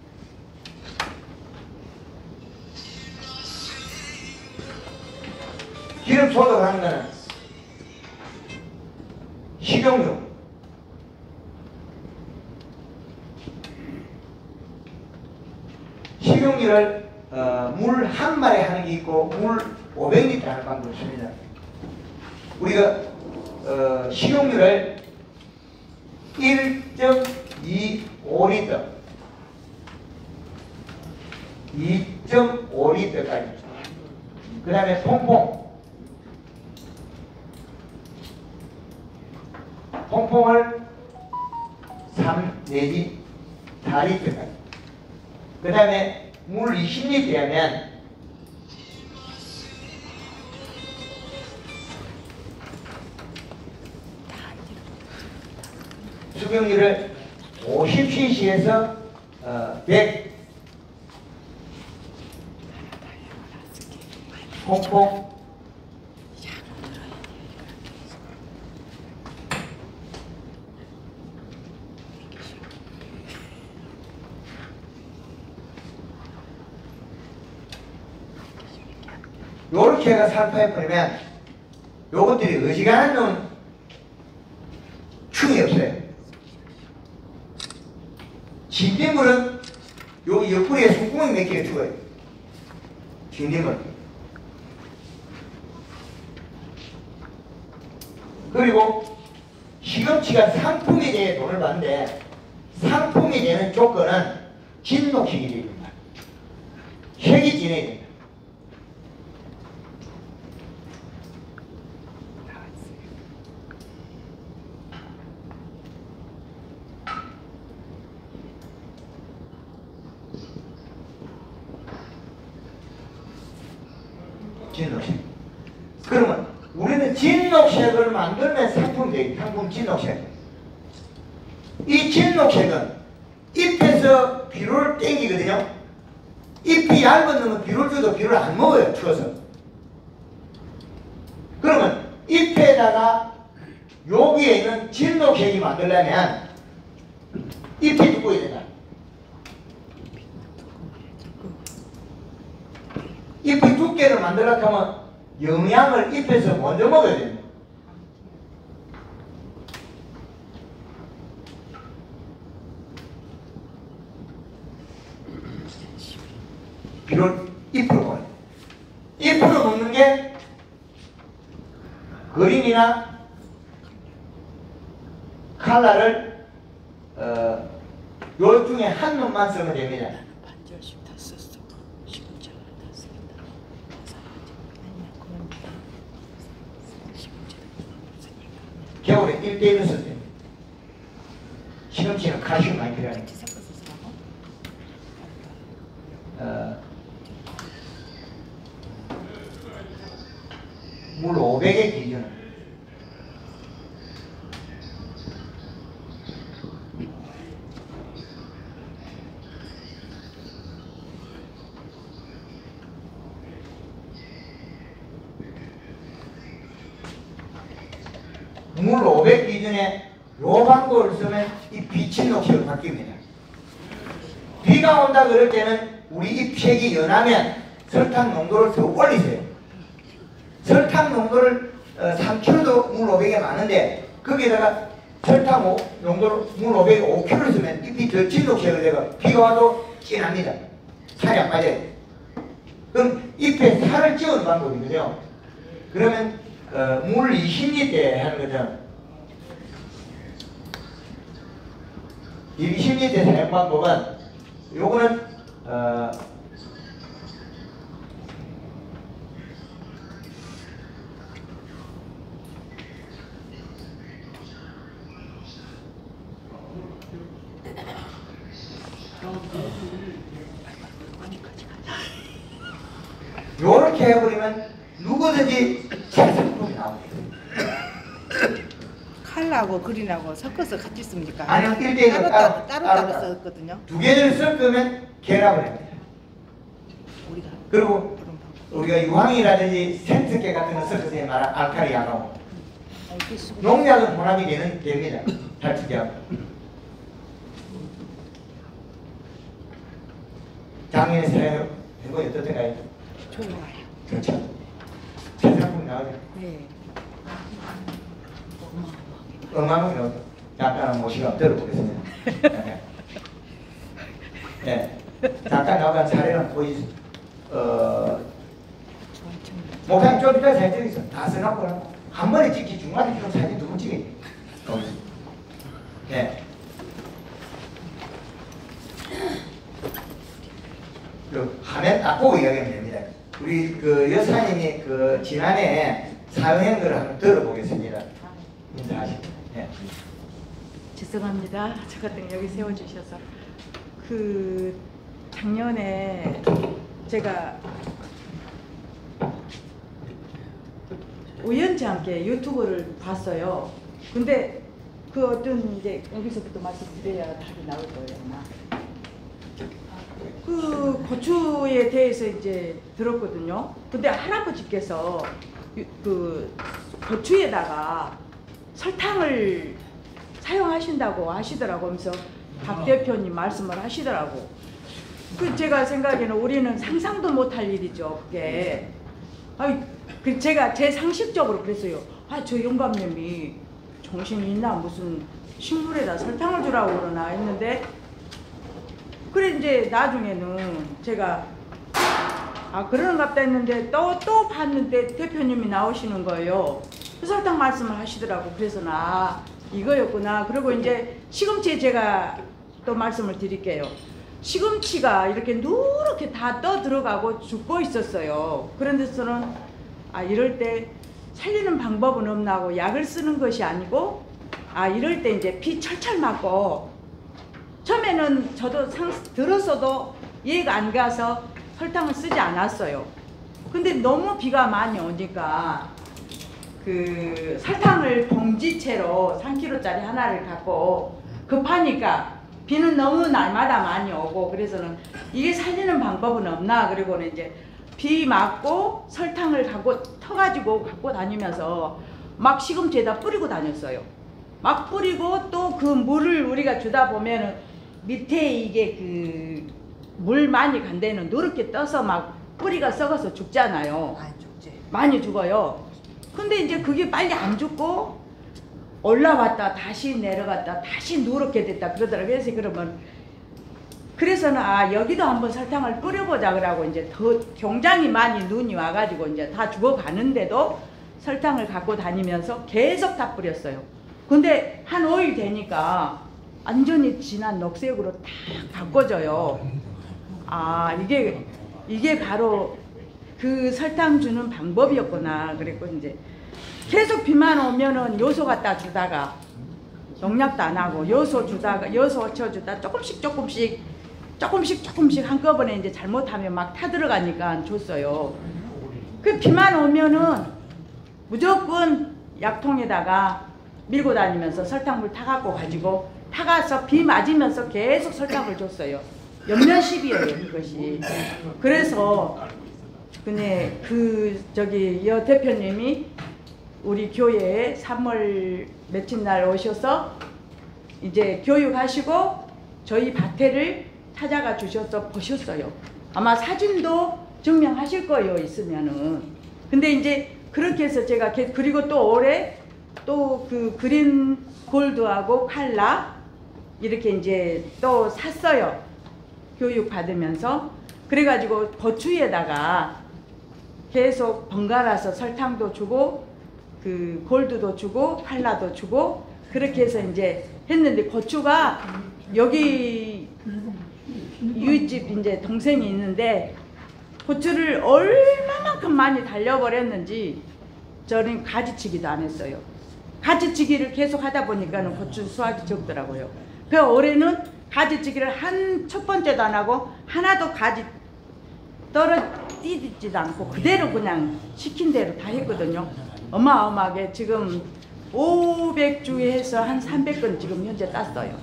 기름 소독을 하는 거는 식용유 식용유를 어, 물 한 마리 하는 게 있고 물 오백 리터 하는 방법이 있습니다. 우리가 어, 식용유를 일 점 이오 리터 이 점 오 리터까지 그 다음에 퐁퐁 퐁퐁을 삼 내지 사 리터까지 그 다음에 물 이십 리터라면 수경유를 오십 씨씨에서 어, 백 퐁퐁 요렇게 해가 살포해버리면 요것들이 어지간한 놈 충이 없어요. 진딧물은 여기 옆구리에 손구멍이 몇 개가 죽어요. 진딧물. 그리고 시금치가 상품이 돼야 돈을 받는데 상품이 되는 조건은 진녹식이 됩니다. 색이 진해야 됩니다. 진녹색. 그러면 우리는 진녹색을 만들면 상품이 되겠다. 상품 진녹색. 이 진녹색은 잎에서 비료를 땡기거든요. 잎이 얇은 놈은 비료를 줘도 비료를 안 먹어요. 추워서. 그러면 잎에다가 여기에 있는 진녹색이 만들려면 잎이 두꺼워야 된다. 잎이 두께를 만들려고 하면 영양을 잎에서 먼저 먹어야 됩니다. 비를 잎으로 먹어요. 잎으로 먹는 게 그린이나 칼라를 어, 요 중에 한 놈만 쓰면 됩니다. 반절씩 다 썼어. 시금치를 다 썼다. 겨울에 일 대 일로 쓰세요. 시금치는 칼슘 많이 필요하니까. 어, 물 오백의 기준. 물 오백 기준에 요 방법을 쓰면 이 빛이 녹색으로 바뀝니다. 비가 온다 그럴 때는 우리 잎색이 연하면 설탕 농도를 더 올리세요. 설탕 농도를 어, 삼 킬로그램도 물 오백에 많은데 거기에다가 설탕 오, 농도를 물 오백에 오 킬로그램 쓰면 잎이 더 진녹색으로 되고 비가 와도 진합니다. 살이 안 빠져요. 그럼 잎에 살을 찌우는 방법이거든요. 그러면 어, 물 이십 리터 하는 거죠. 이십 리터 사용 방법은 요거는 어, 요렇게 해버리면 누구든지 새 상품이 나옵니다. 칼라하고 그린하고 섞어서 같이 씁니까? 아니요, 일 대 일로 따로 따로, 따로 따로 따로. 썼거든요. 두 개를 섞으면 결합을 합니다. 우리가 그리고 그런 방법. 우리가 유황이라든지 생석계 같은 거 섞어서 말한 알칼리 약하고 알겠습니다. 농약은 혼합이 되는 됩니다. 탈출기하고. 작년에 사용한 거 어떻던가요? 좋아요. 그렇죠. 새 상품이 나오죠. 네. 어마어마하게 나오죠. 잠깐 모시고 들어보겠습니다. 네. 네. 잠깐 나오간 사례는 보이죠. 어, 목사님 좀 이따 사진 찍겠어. 다 써놨고 한 번에 찍기 중간에 좀 사진 두 번 찍어야 돼. 네. 그 화면 딱 보고 이야기하면 됩니다. 우리 그 여사님이 그 지난해 사용한 걸 한번 들어보겠습니다. 인사하시고. 네. 죄송합니다. 저 같은 여기 세워주셔서 그 작년에 제가 우연치 않게 유튜브를 봤어요. 근데 그 어떤 이제 여기서부터 말씀드려야 답이 나올 거예요. 아마. 그 고추에 대해서 이제 들었거든요. 근데 할아버지께서 유- 그 고추에다가 설탕을 사용하신다고 하시더라고. 하면서 박 대표님 말씀을 하시더라고. 그 제가 생각에는 우리는 상상도 못할 일이죠. 그게. 아이, 그 제가 제 상식적으로 그랬어요. 아, 저 영감님이 정신이 있나 무슨 식물에다 설탕을 주라고 그러나 했는데, 그래 이제 나중에는 제가 아 그러는갑다 했는데 또 또 봤는데 대표님이 나오시는 거예요. 그 설탕 말씀을 하시더라고. 그래서 나 이거였구나. 그리고 이제 시금치에 제가 또 말씀을 드릴게요. 시금치가 이렇게 누렇게 다 떠 들어가고 죽고 있었어요. 그런데서는 아 이럴 때 살리는 방법은 없나 하고 약을 쓰는 것이 아니고 아 이럴 때 이제 비 철철 맞고 처음에는 저도 상, 들었어도 이해가 안 가서 설탕을 쓰지 않았어요. 근데 너무 비가 많이 오니까 그 설탕을 봉지채로 삼 킬로그램짜리 하나를 갖고 급하니까 비는 너무 날마다 많이 오고 그래서는 이게 살리는 방법은 없나 그리고는 이제 비 맞고 설탕을 갖고 터가지고 갖고 다니면서 막 시금치에다 뿌리고 다녔어요. 막 뿌리고 또 그 물을 우리가 주다 보면은 밑에 이게 그 물 많이 간 데는 누렇게 떠서 막 뿌리가 썩어서 죽잖아요. 많이 죽지. 많이 죽어요. 근데 이제 그게 빨리 안 죽고 올라왔다 다시 내려갔다 다시 누렇게 됐다 그러더라고요. 그래서 그러면 그래서는 아 여기도 한번 설탕을 뿌려보자 그러고 이제 더 굉장히 많이 눈이 와가지고 이제 다 죽어가는데도 설탕을 갖고 다니면서 계속 다 뿌렸어요. 근데 한 오 일 되니까 완전히 진한 녹색으로 다 바꿔져요. 아 이게 이게 바로 그 설탕 주는 방법이었구나. 그랬고 이제 계속 비만 오면은 요소 갖다 주다가 농약도 안 하고 요소 주다가 요소 쳐주다 조금씩 조금씩 조금씩 조금씩 한꺼번에 이제 잘못하면 막 타 들어가니까 줬어요. 그 비만 오면은 무조건 약통에다가 밀고 다니면서 설탕물 타갖고 가지고 타가서 비 맞으면서 계속 설탕을 줬어요. 연면십이에요 그것이. 그래서 근데 그 저기 여 대표님이 우리 교회에 삼월 며칠 날 오셔서 이제 교육하시고 저희 밭에를 찾아가 주셔서 보셨어요. 아마 사진도 증명하실 거예요 있으면은. 근데 이제 그렇게 해서 제가 그리고 또 올해 또 그 그린 골드하고 칼라 이렇게 이제 또 샀어요. 교육 받으면서. 그래가지고 고추에다가 계속 번갈아서 설탕도 주고 그 골드도 주고 칼라도 주고 그렇게 해서 이제 했는데 고추가 여기 유이집 이제 동생이 있는데 고추를 얼마만큼 많이 달려버렸는지 저는 가지치기도 안 했어요. 가지치기를 계속 하다 보니까는 고추 수확이 적더라고요. 그 올해는 가지치기를 한 첫 번째도 안 하고 하나도 가지 떨어지지도 않고 그대로 그냥 시킨 대로 다 했거든요. 어마어마하게 지금 오백 주에 해서 한 삼백 건 지금 현재 땄어요.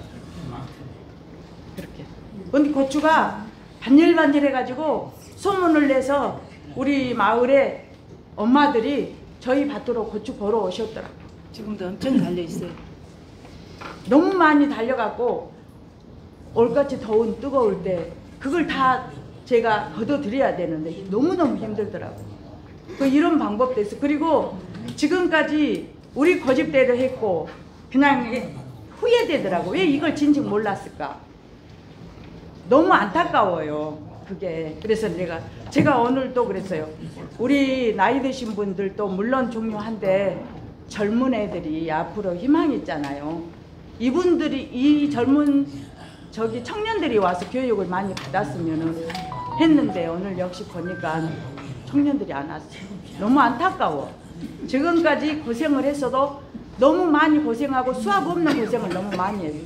그렇게. 근데 고추가 반질반질 해가지고 소문을 내서 우리 마을에 엄마들이 저희 밭으로 고추 보러 오셨더라고요. 지금도 엄청 달려있어요. 너무 많이 달려갖고 올같이 더운 뜨거울 때 그걸 다 제가 걷어드려야 되는데 너무너무 힘들더라고요. 그 이런 방법도 있어. 그리고 지금까지 우리 고집대로 했고 그냥 이게 후회되더라고. 왜 이걸 진즉 몰랐을까. 너무 안타까워요 그게. 그래서 내가 제가 오늘 또 그랬어요. 우리 나이 드신 분들도 물론 중요한데 젊은 애들이 앞으로 희망이 있잖아요. 이분들이 이 젊은 저기 청년들이 와서 교육을 많이 받았으면은 했는데 오늘 역시 보니까 청년들이 안 왔어요. 너무 안타까워. 지금까지 고생을 했어도 너무 많이 고생하고 수학 없는 고생을 너무 많이 했어요.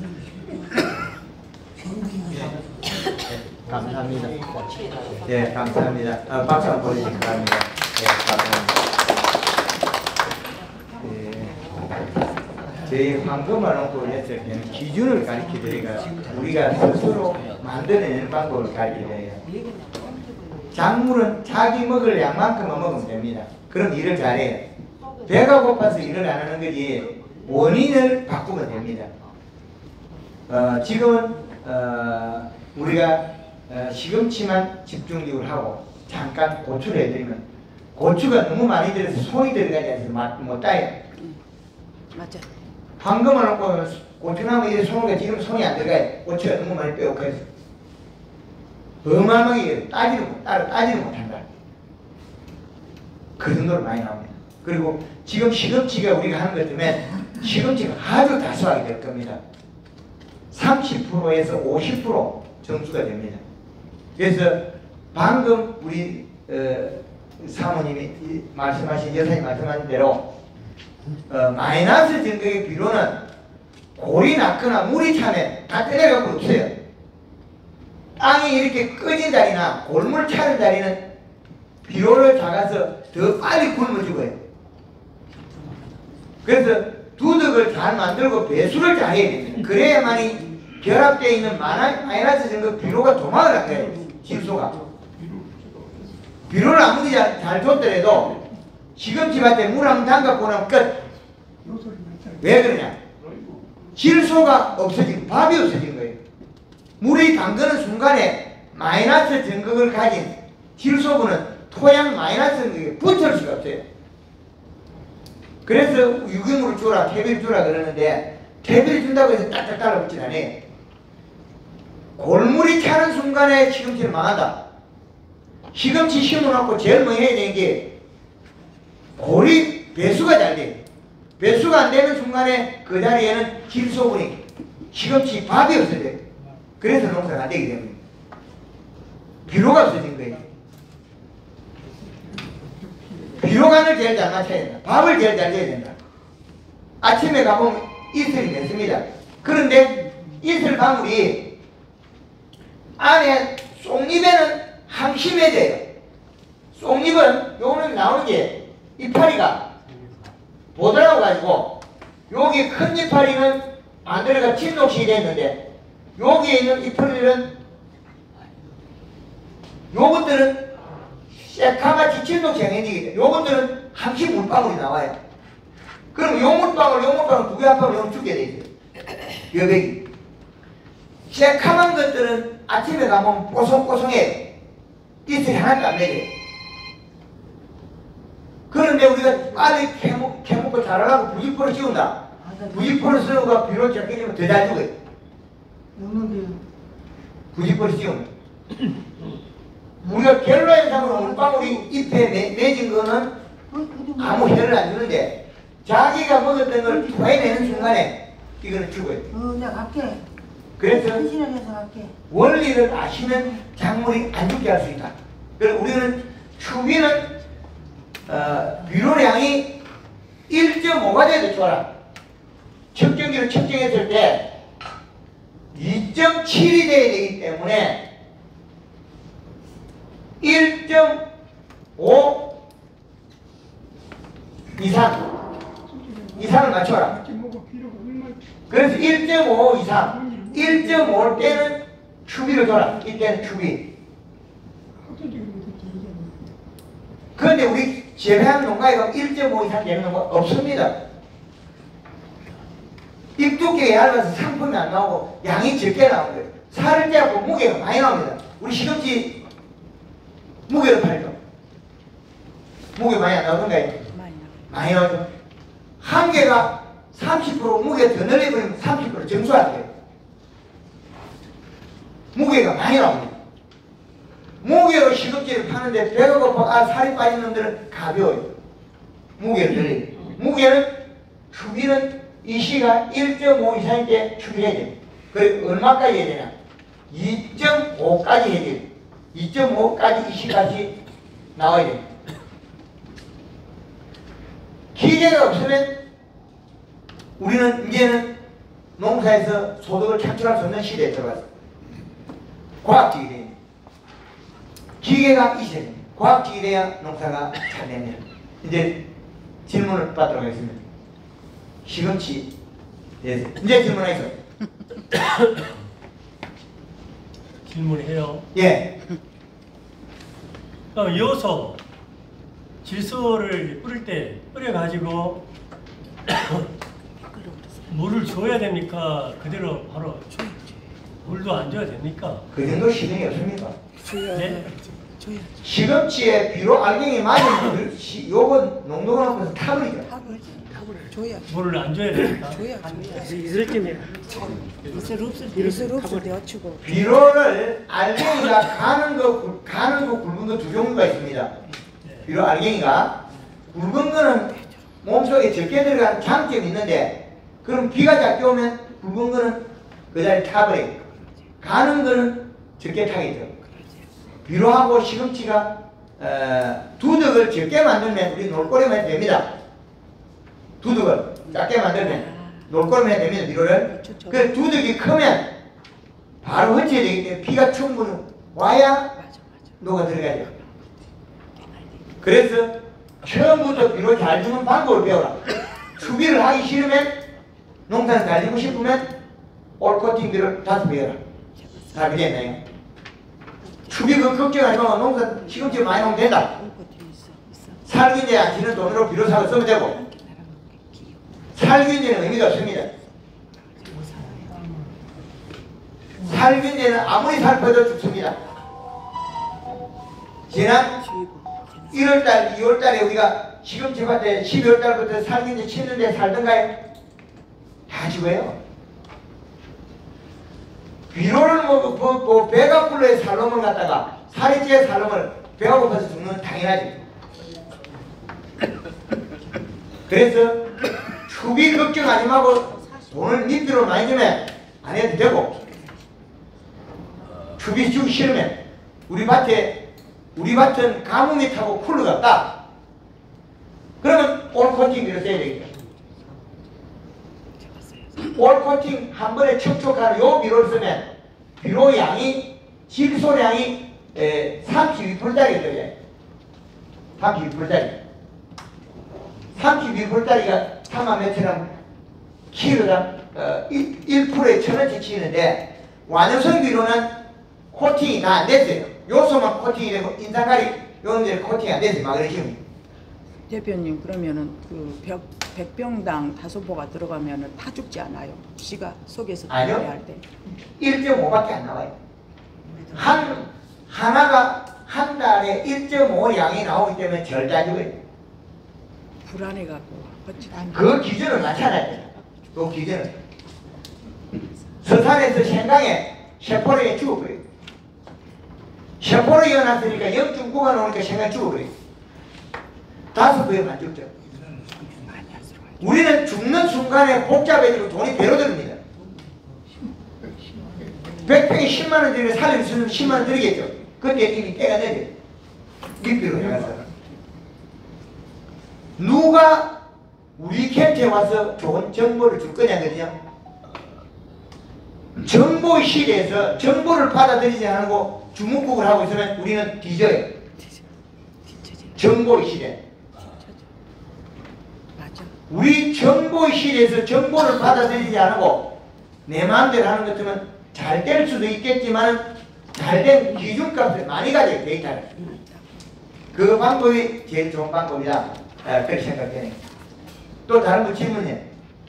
감사합니다. 예, 감사합니다. 아, 박수 한번 보내주시기 바랍니다. 예, 감사합니다. 예, 저희 황금을 농법을 했을 때는 기준을 가르쳐 드리가 우리가 스스로 만들어내는 방법을 가르쳐 드려요. 작물은 자기 먹을 양만큼만 먹으면 됩니다. 그럼 일을 잘해요. 배가 고파서 일을 안 하는 거지 원인을 바꾸면 됩니다. 어, 지금은 어, 우리가 어, 시금치만 집중적으로 하고 잠깐 고추를 해드리면 고추가 너무 많이 들어서 손이 들어가지 않아서 맛 못 따요. 맞아. 황금을 넣고 고추나무 이래 손으로 지금 손이 안 들어가요. 고추가 너무 많이 빼곡해서 어마어마하게 따지를 못 따로 따지를 못한다. 그 정도로 많이 나옵니다. 그리고 지금 시금치가 우리가 하는 것 때문에 시금치가 아주 다소하게 될 겁니다. 삼십 퍼센트에서 오십 퍼센트 점수가 됩니다. 그래서 방금 우리 어, 사모님이 이, 말씀하신 여사님 말씀하신 대로 어, 마이너스 증거의 비료는 골이 났거나 물이 차면 다 때려갖고 없어요. 땅이 이렇게 꺼진 자리나 골물 차는 자리는 비료를 작아서 더 빨리 굶어 죽어요. 그래서 두덕을 잘 만들고 배수를 잘 해야 됩니다. 그래야만이 결합되어 있는 마이너스 증거 비료가 도망을 안 가요. 질소가. 비료를 아무리 잘, 잘 줬더라도 시금치밭에 물 한 번 담갔고 나면 끝. 왜 그러냐? 질소가 없어진, 밥이 없어진 거예요. 물이 담그는 순간에 마이너스 증거를 가진 질소분은 토양 마이너스 증거에 붙을 수가 없어요. 그래서 유기물을 주라, 퇴비를 주라 그러는데 퇴비를 준다고 해서 딱딱 따라붙진 않아요. 골물이 차는 순간에 시금치는 망한다. 시금치 심어놓고 제일 먼저 해야 되는 게 골이 배수가 잘 돼요. 배수가 안 되는 순간에 그 자리에는 질소분이 시금치 밥이 없어져요. 그래서 농사가 안 되게 됩니다. 비료가 없어진 거예요. 비료간을 제일 잘 맞춰야 된다. 밥을 제일 잘 줘야 된다. 아침에 가보면 이슬이 맺습니다. 그런데 이슬 방울이 안에 쏙잎에는 항시 맺어요. 쏙잎은 요는 나오는 게 이파리가 보드라고 가지고 여기 큰 이파리는 안들어가 진녹식이 됐는데 여기에 있는 이파리들은 요것들은 새카마치 진녹식 행해지기 때문에 요것들은 항시 물방울이 나와요. 그럼 요 물방울 요 물방울 두 개 합하면 요는 죽게 돼 있어요. 여백이. 새카만 것들은 아침에 가면 뽀송뽀송해. 이슬이 하나도 안 내려. 그런데 우리가 빨리 캐먹, 캐먹고 자라라고 부직포를 씌운다. 부직포를 쓰고가 비료 적게지면 더 잘 죽어요. 부직포를 씌우면. 우리가 갤로 현상으로 물방울이 잎에 매, 맺은 거는 아무 해를 안 주는데 자기가 먹었던 걸 토해내는 순간에 이거는 죽어요. 어, 내가 갈게. 그래서 한 시간 해서 갈게. 원리를 아시면 작물이 안 죽게 할 수 있다. 그래서 우리는 추비는 어, 비료량이 일 점 오가 돼도 좋아라. 측정기로 측정했을 때 이 점 칠이 돼야 되기 때문에 일 점 오 이상 이상을 맞춰라. 그래서 일 점 오 이상 일 점 오일 때는 추비를 줘라. 이때는 추비. 그런데 우리 재배하는 농가에 가면 일 점 오 이상 되는 농가 없습니다. 잎 두께가 얇아서 상품이 안 나오고 양이 적게 나오는 거예요. 살을 째고 무게가 많이 나옵니다. 우리 시금치 무게를 팔죠. 무게 많이 안 나오던가요? 많이 나오죠. 한 개가 삼십 퍼센트 무게 더 늘려버리면 삼십 퍼센트 정수하는 거예요. 무게가 많이 나옵니다. 무게로 시금치를 파는데 배가 고파 아 살이 빠진 놈들은 가벼워요. 무게를 늘려요. 무게는 추비는 이 시가 일 점 오 이상일 때 추비해야 돼요. 그리고 얼마까지 해야 되냐? 이 점 오까지 해야 돼요. 이 점 오까지 이 시까지 나와야 돼요. 기계가 없으면 우리는 이제는 농사에서 소득을 창출할 수 없는 시대에 들어갔어요. 과학적이 돼요. 기계가 있어야 됩니다. 과학적이 돼야 농사가 잘 됩니다. 이제 질문을 받도록 하겠습니다. 시금치 네. 이제 질문하세요. 질문해요. 예. 어, 이어서 질소를 뿌릴 때 뿌려가지고 물을 줘야 됩니까? 그대로 바로 물도 안 줘야 됩니까? 그 정도 신경이 없습니까? 네? 시금치에 비료 알갱이 맞으면 요건 농도가 높아서 타버리죠. 줘야. 물을 안 줘야 됩니까? 줘야. 이슬 때문에 이슬 없을 때 이슬 없을 때 어치고. 비료를 알갱이가 가는 거, 굵- 가는 거, 굵은 거 두 종류가 있습니다. 비료 알갱이가 굵은 거는 몸속에 적게 들어가는 장점이 있는데 그럼 비가 작게 오면 굵은 거는 그 자리에 타버려요. 가는 거는 적게 타겠죠. 비료하고 시금치가 어, 두둑을 적게 만들면 우리 놀고리만 해도 됩니다. 두둑을 작게 만들면 놀고리만 해도 됩니다. 비료를. 그 두둑이 크면 바로 흩어야 되기 때문에 비가 충분히 와야 녹아 들어가죠. 그래서 처음부터 비료 잘 주는 방법을 배워라. 추비를 하기 싫으면 농사를 잘 짓고 싶으면 올코팅 비료를 다섯 배워라. 다 그랬나요? 추비 그 걱정하지 말고 농사 시금치 많이 놓으면 된다. 살균제 안 치는 돈으로 비료 사고 쓰면 되고 살균제는 의미가 없습니다. 살균제는 아무리 살펴도 죽습니다. 지난 일월달, 이월달에 우리가 시금치 밭에 십이월달부터 살균제 치는데 살던가요? 다 죽어요. 비료를 먹고 배가 불러야 살놈을 갖다가 살이 찌에 살놈을 배가 고파서 죽는 건 당연하지. 그래서 추비 걱정하지 말고 돈을 밑비로 많이 주면 안 해도 되고 추비 주기 싫으면 우리 밭에 우리 밭은 가뭄이 타고 쿨러가 없다. 그러면 올코팅 비료 써야 되겠다. 올코팅 한 번에 척촉하는 요 비료를 쓰면 비료 양이 질소량이 삼십이 퍼센트짜리 들어요. 삼십이 퍼센트짜리. 삼십이 퍼센트짜리가 삼만 몇천원 키로당 어, 일 퍼센트에 천 원씩 치는데 완효성 비료는 코팅이 다 안 됐어요. 요소만 코팅이 되고 인상가리 요런 데는 코팅이 안 됐어요. 마그네슘이. 대표님 그러면은 그 백, 백병당 다섯 포가 들어가면은 다 죽지 않아요? 씨가 속에서 아니요. 할 때. 일 점 오밖에 안 나와요. 한 하나가 한 달에 일 점 오 양이 나오기 때문에 절대 안 죽어요. 불안해갖고 어찌 안 그 기준을 맞춰놔야 돼요. 그 기준을. 서산에서 생강에 세포를 죽어버려요. 세포를 이어놨으니까 영 점 구가 나오니까 생강이 죽어버려요. 다섯 배만 죽죠. 우리는 죽는 순간에 복잡해지고 돈이 배로 듭니다. 백 평에 십만 원 들이면 살릴 수 있는 십만 원 들이겠죠. 그때 이미 때가 되죠. 밑비로 나가서. 누가 우리 곁에 와서 좋은 정보를 줄 거냐거든요. 정보 시대에서 정보를 받아들이지 않고 주먹국을 하고 있으면 우리는 뒤져요. 정보 시대. 우리 정보 시대에서 정보를 받아들이지 않고 내 마음대로 하는 것들은 잘 될 수도 있겠지만 잘된 기준값을 많이 가져요. 데이터를. 그 방법이 제일 좋은 방법이다. 아, 그렇게 생각해요. 또 다른 거 질문해요.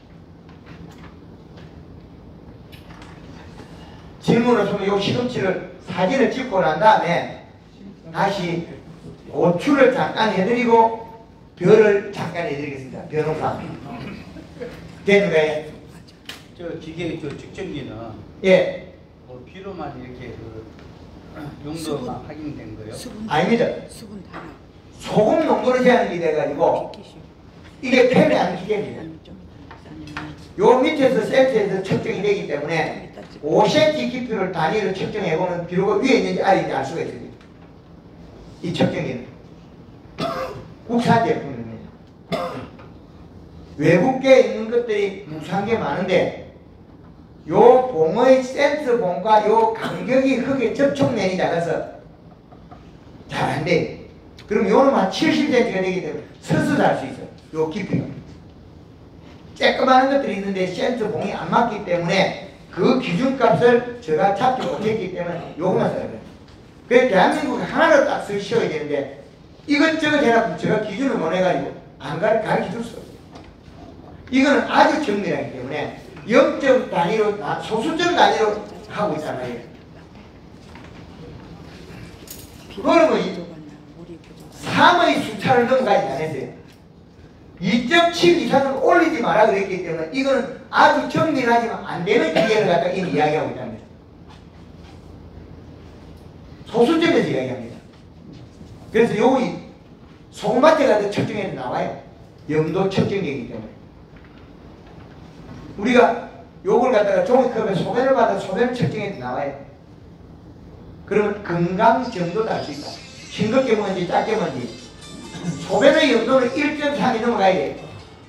질문을 하면 요 시금치를 사진을 찍고 난 다음에 다시 고추를 잠깐 해드리고 벼를 잠깐 해드리겠습니다. 벼농사. 되는가요? 저 기계 저 측정기는 예. 뭐 비료만 이렇게 그 용도가 확인된 거예요? 수분 아닙니다. 수분 달아. 소금 농도를 재는 게 돼가지고 이게 패배하는 기계입니다. 요 밑에서 센터에서 측정이 되기 때문에 오 센티미터 깊이를 단위로 측정해보면 비료가 위에 있는지 아래 있는지 알 수가 있습니다. 이 측정기는 국산 제품입니다. 외국계에 있는 것들이 무상게 많은데 요 봉의 센서 봉과 요 간격이 흙의 접촉면이 작아서 잘 안 돼. 그럼 요는 한 칠십 센티미터가 되기 때문에 서서 할 수 있어요. 요 깊이가. 쬐끄만한 것들이 있는데 센서 봉이 안 맞기 때문에 그 기준값을 제가 잡지 못했기 때문에 요것만 써야 돼요. 그래서 대한민국에 하나를 딱 쓰셔야 되는데 이것저것 해놨고 제가 기준을 못 해가지고 안 가르쳐 줄 수 없어요. 이거는 아주 정밀하기 때문에 영 점 단위로, 소수점 단위로 하고 있잖아요. 그러면 삼의 숫자를 넘어가지 않았어요. 이 점 칠 이상은 올리지 마라 그랬기 때문에 이거는 아주 정밀하지만 안 되는 기계를 갖다 이미 이야기하고 있답니다. 소수점에서 이야기합니다. 그래서 요기 소금밭에 가서 측정해서 나와요. 염도 측정기이기 때문에. 우리가 요걸 갖다가 종이컵에 소변을 받아 소변 측정해서 나와요. 그러면 건강 정도도 알 수 있다. 싱겁게 먹는지 작게 먹는지. 소변의 염도는 일 점 삼이 넘어가야 돼.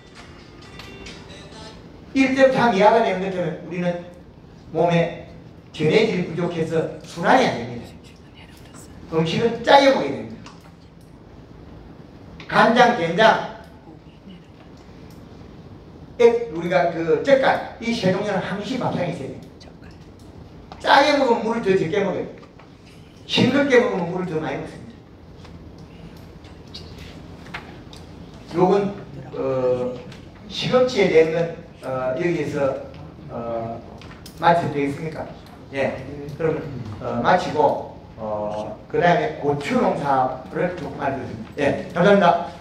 일 점 삼 이하가 되는 것처럼 우리는 몸에 전해질이 부족해서 순환이 안 됩니다. 음식은 짜게 먹어야 됩니다. 간장, 된장, 액, 우리가 그 젓갈, 이 세 종류는 항시 밥상에 있어야 돼요. 짜게 먹으면 물을 더 적게 먹어요. 싱겁게 먹으면 물을 더 많이 먹습니다. 요건 어, 시금치에 대한 건 어, 여기에서 어, 마쳐도 되겠습니까? 예. 그러면 어, 마치고 어, 그 다음에 고추 농사를 조금 알려드립니다. 예. 감사합니다.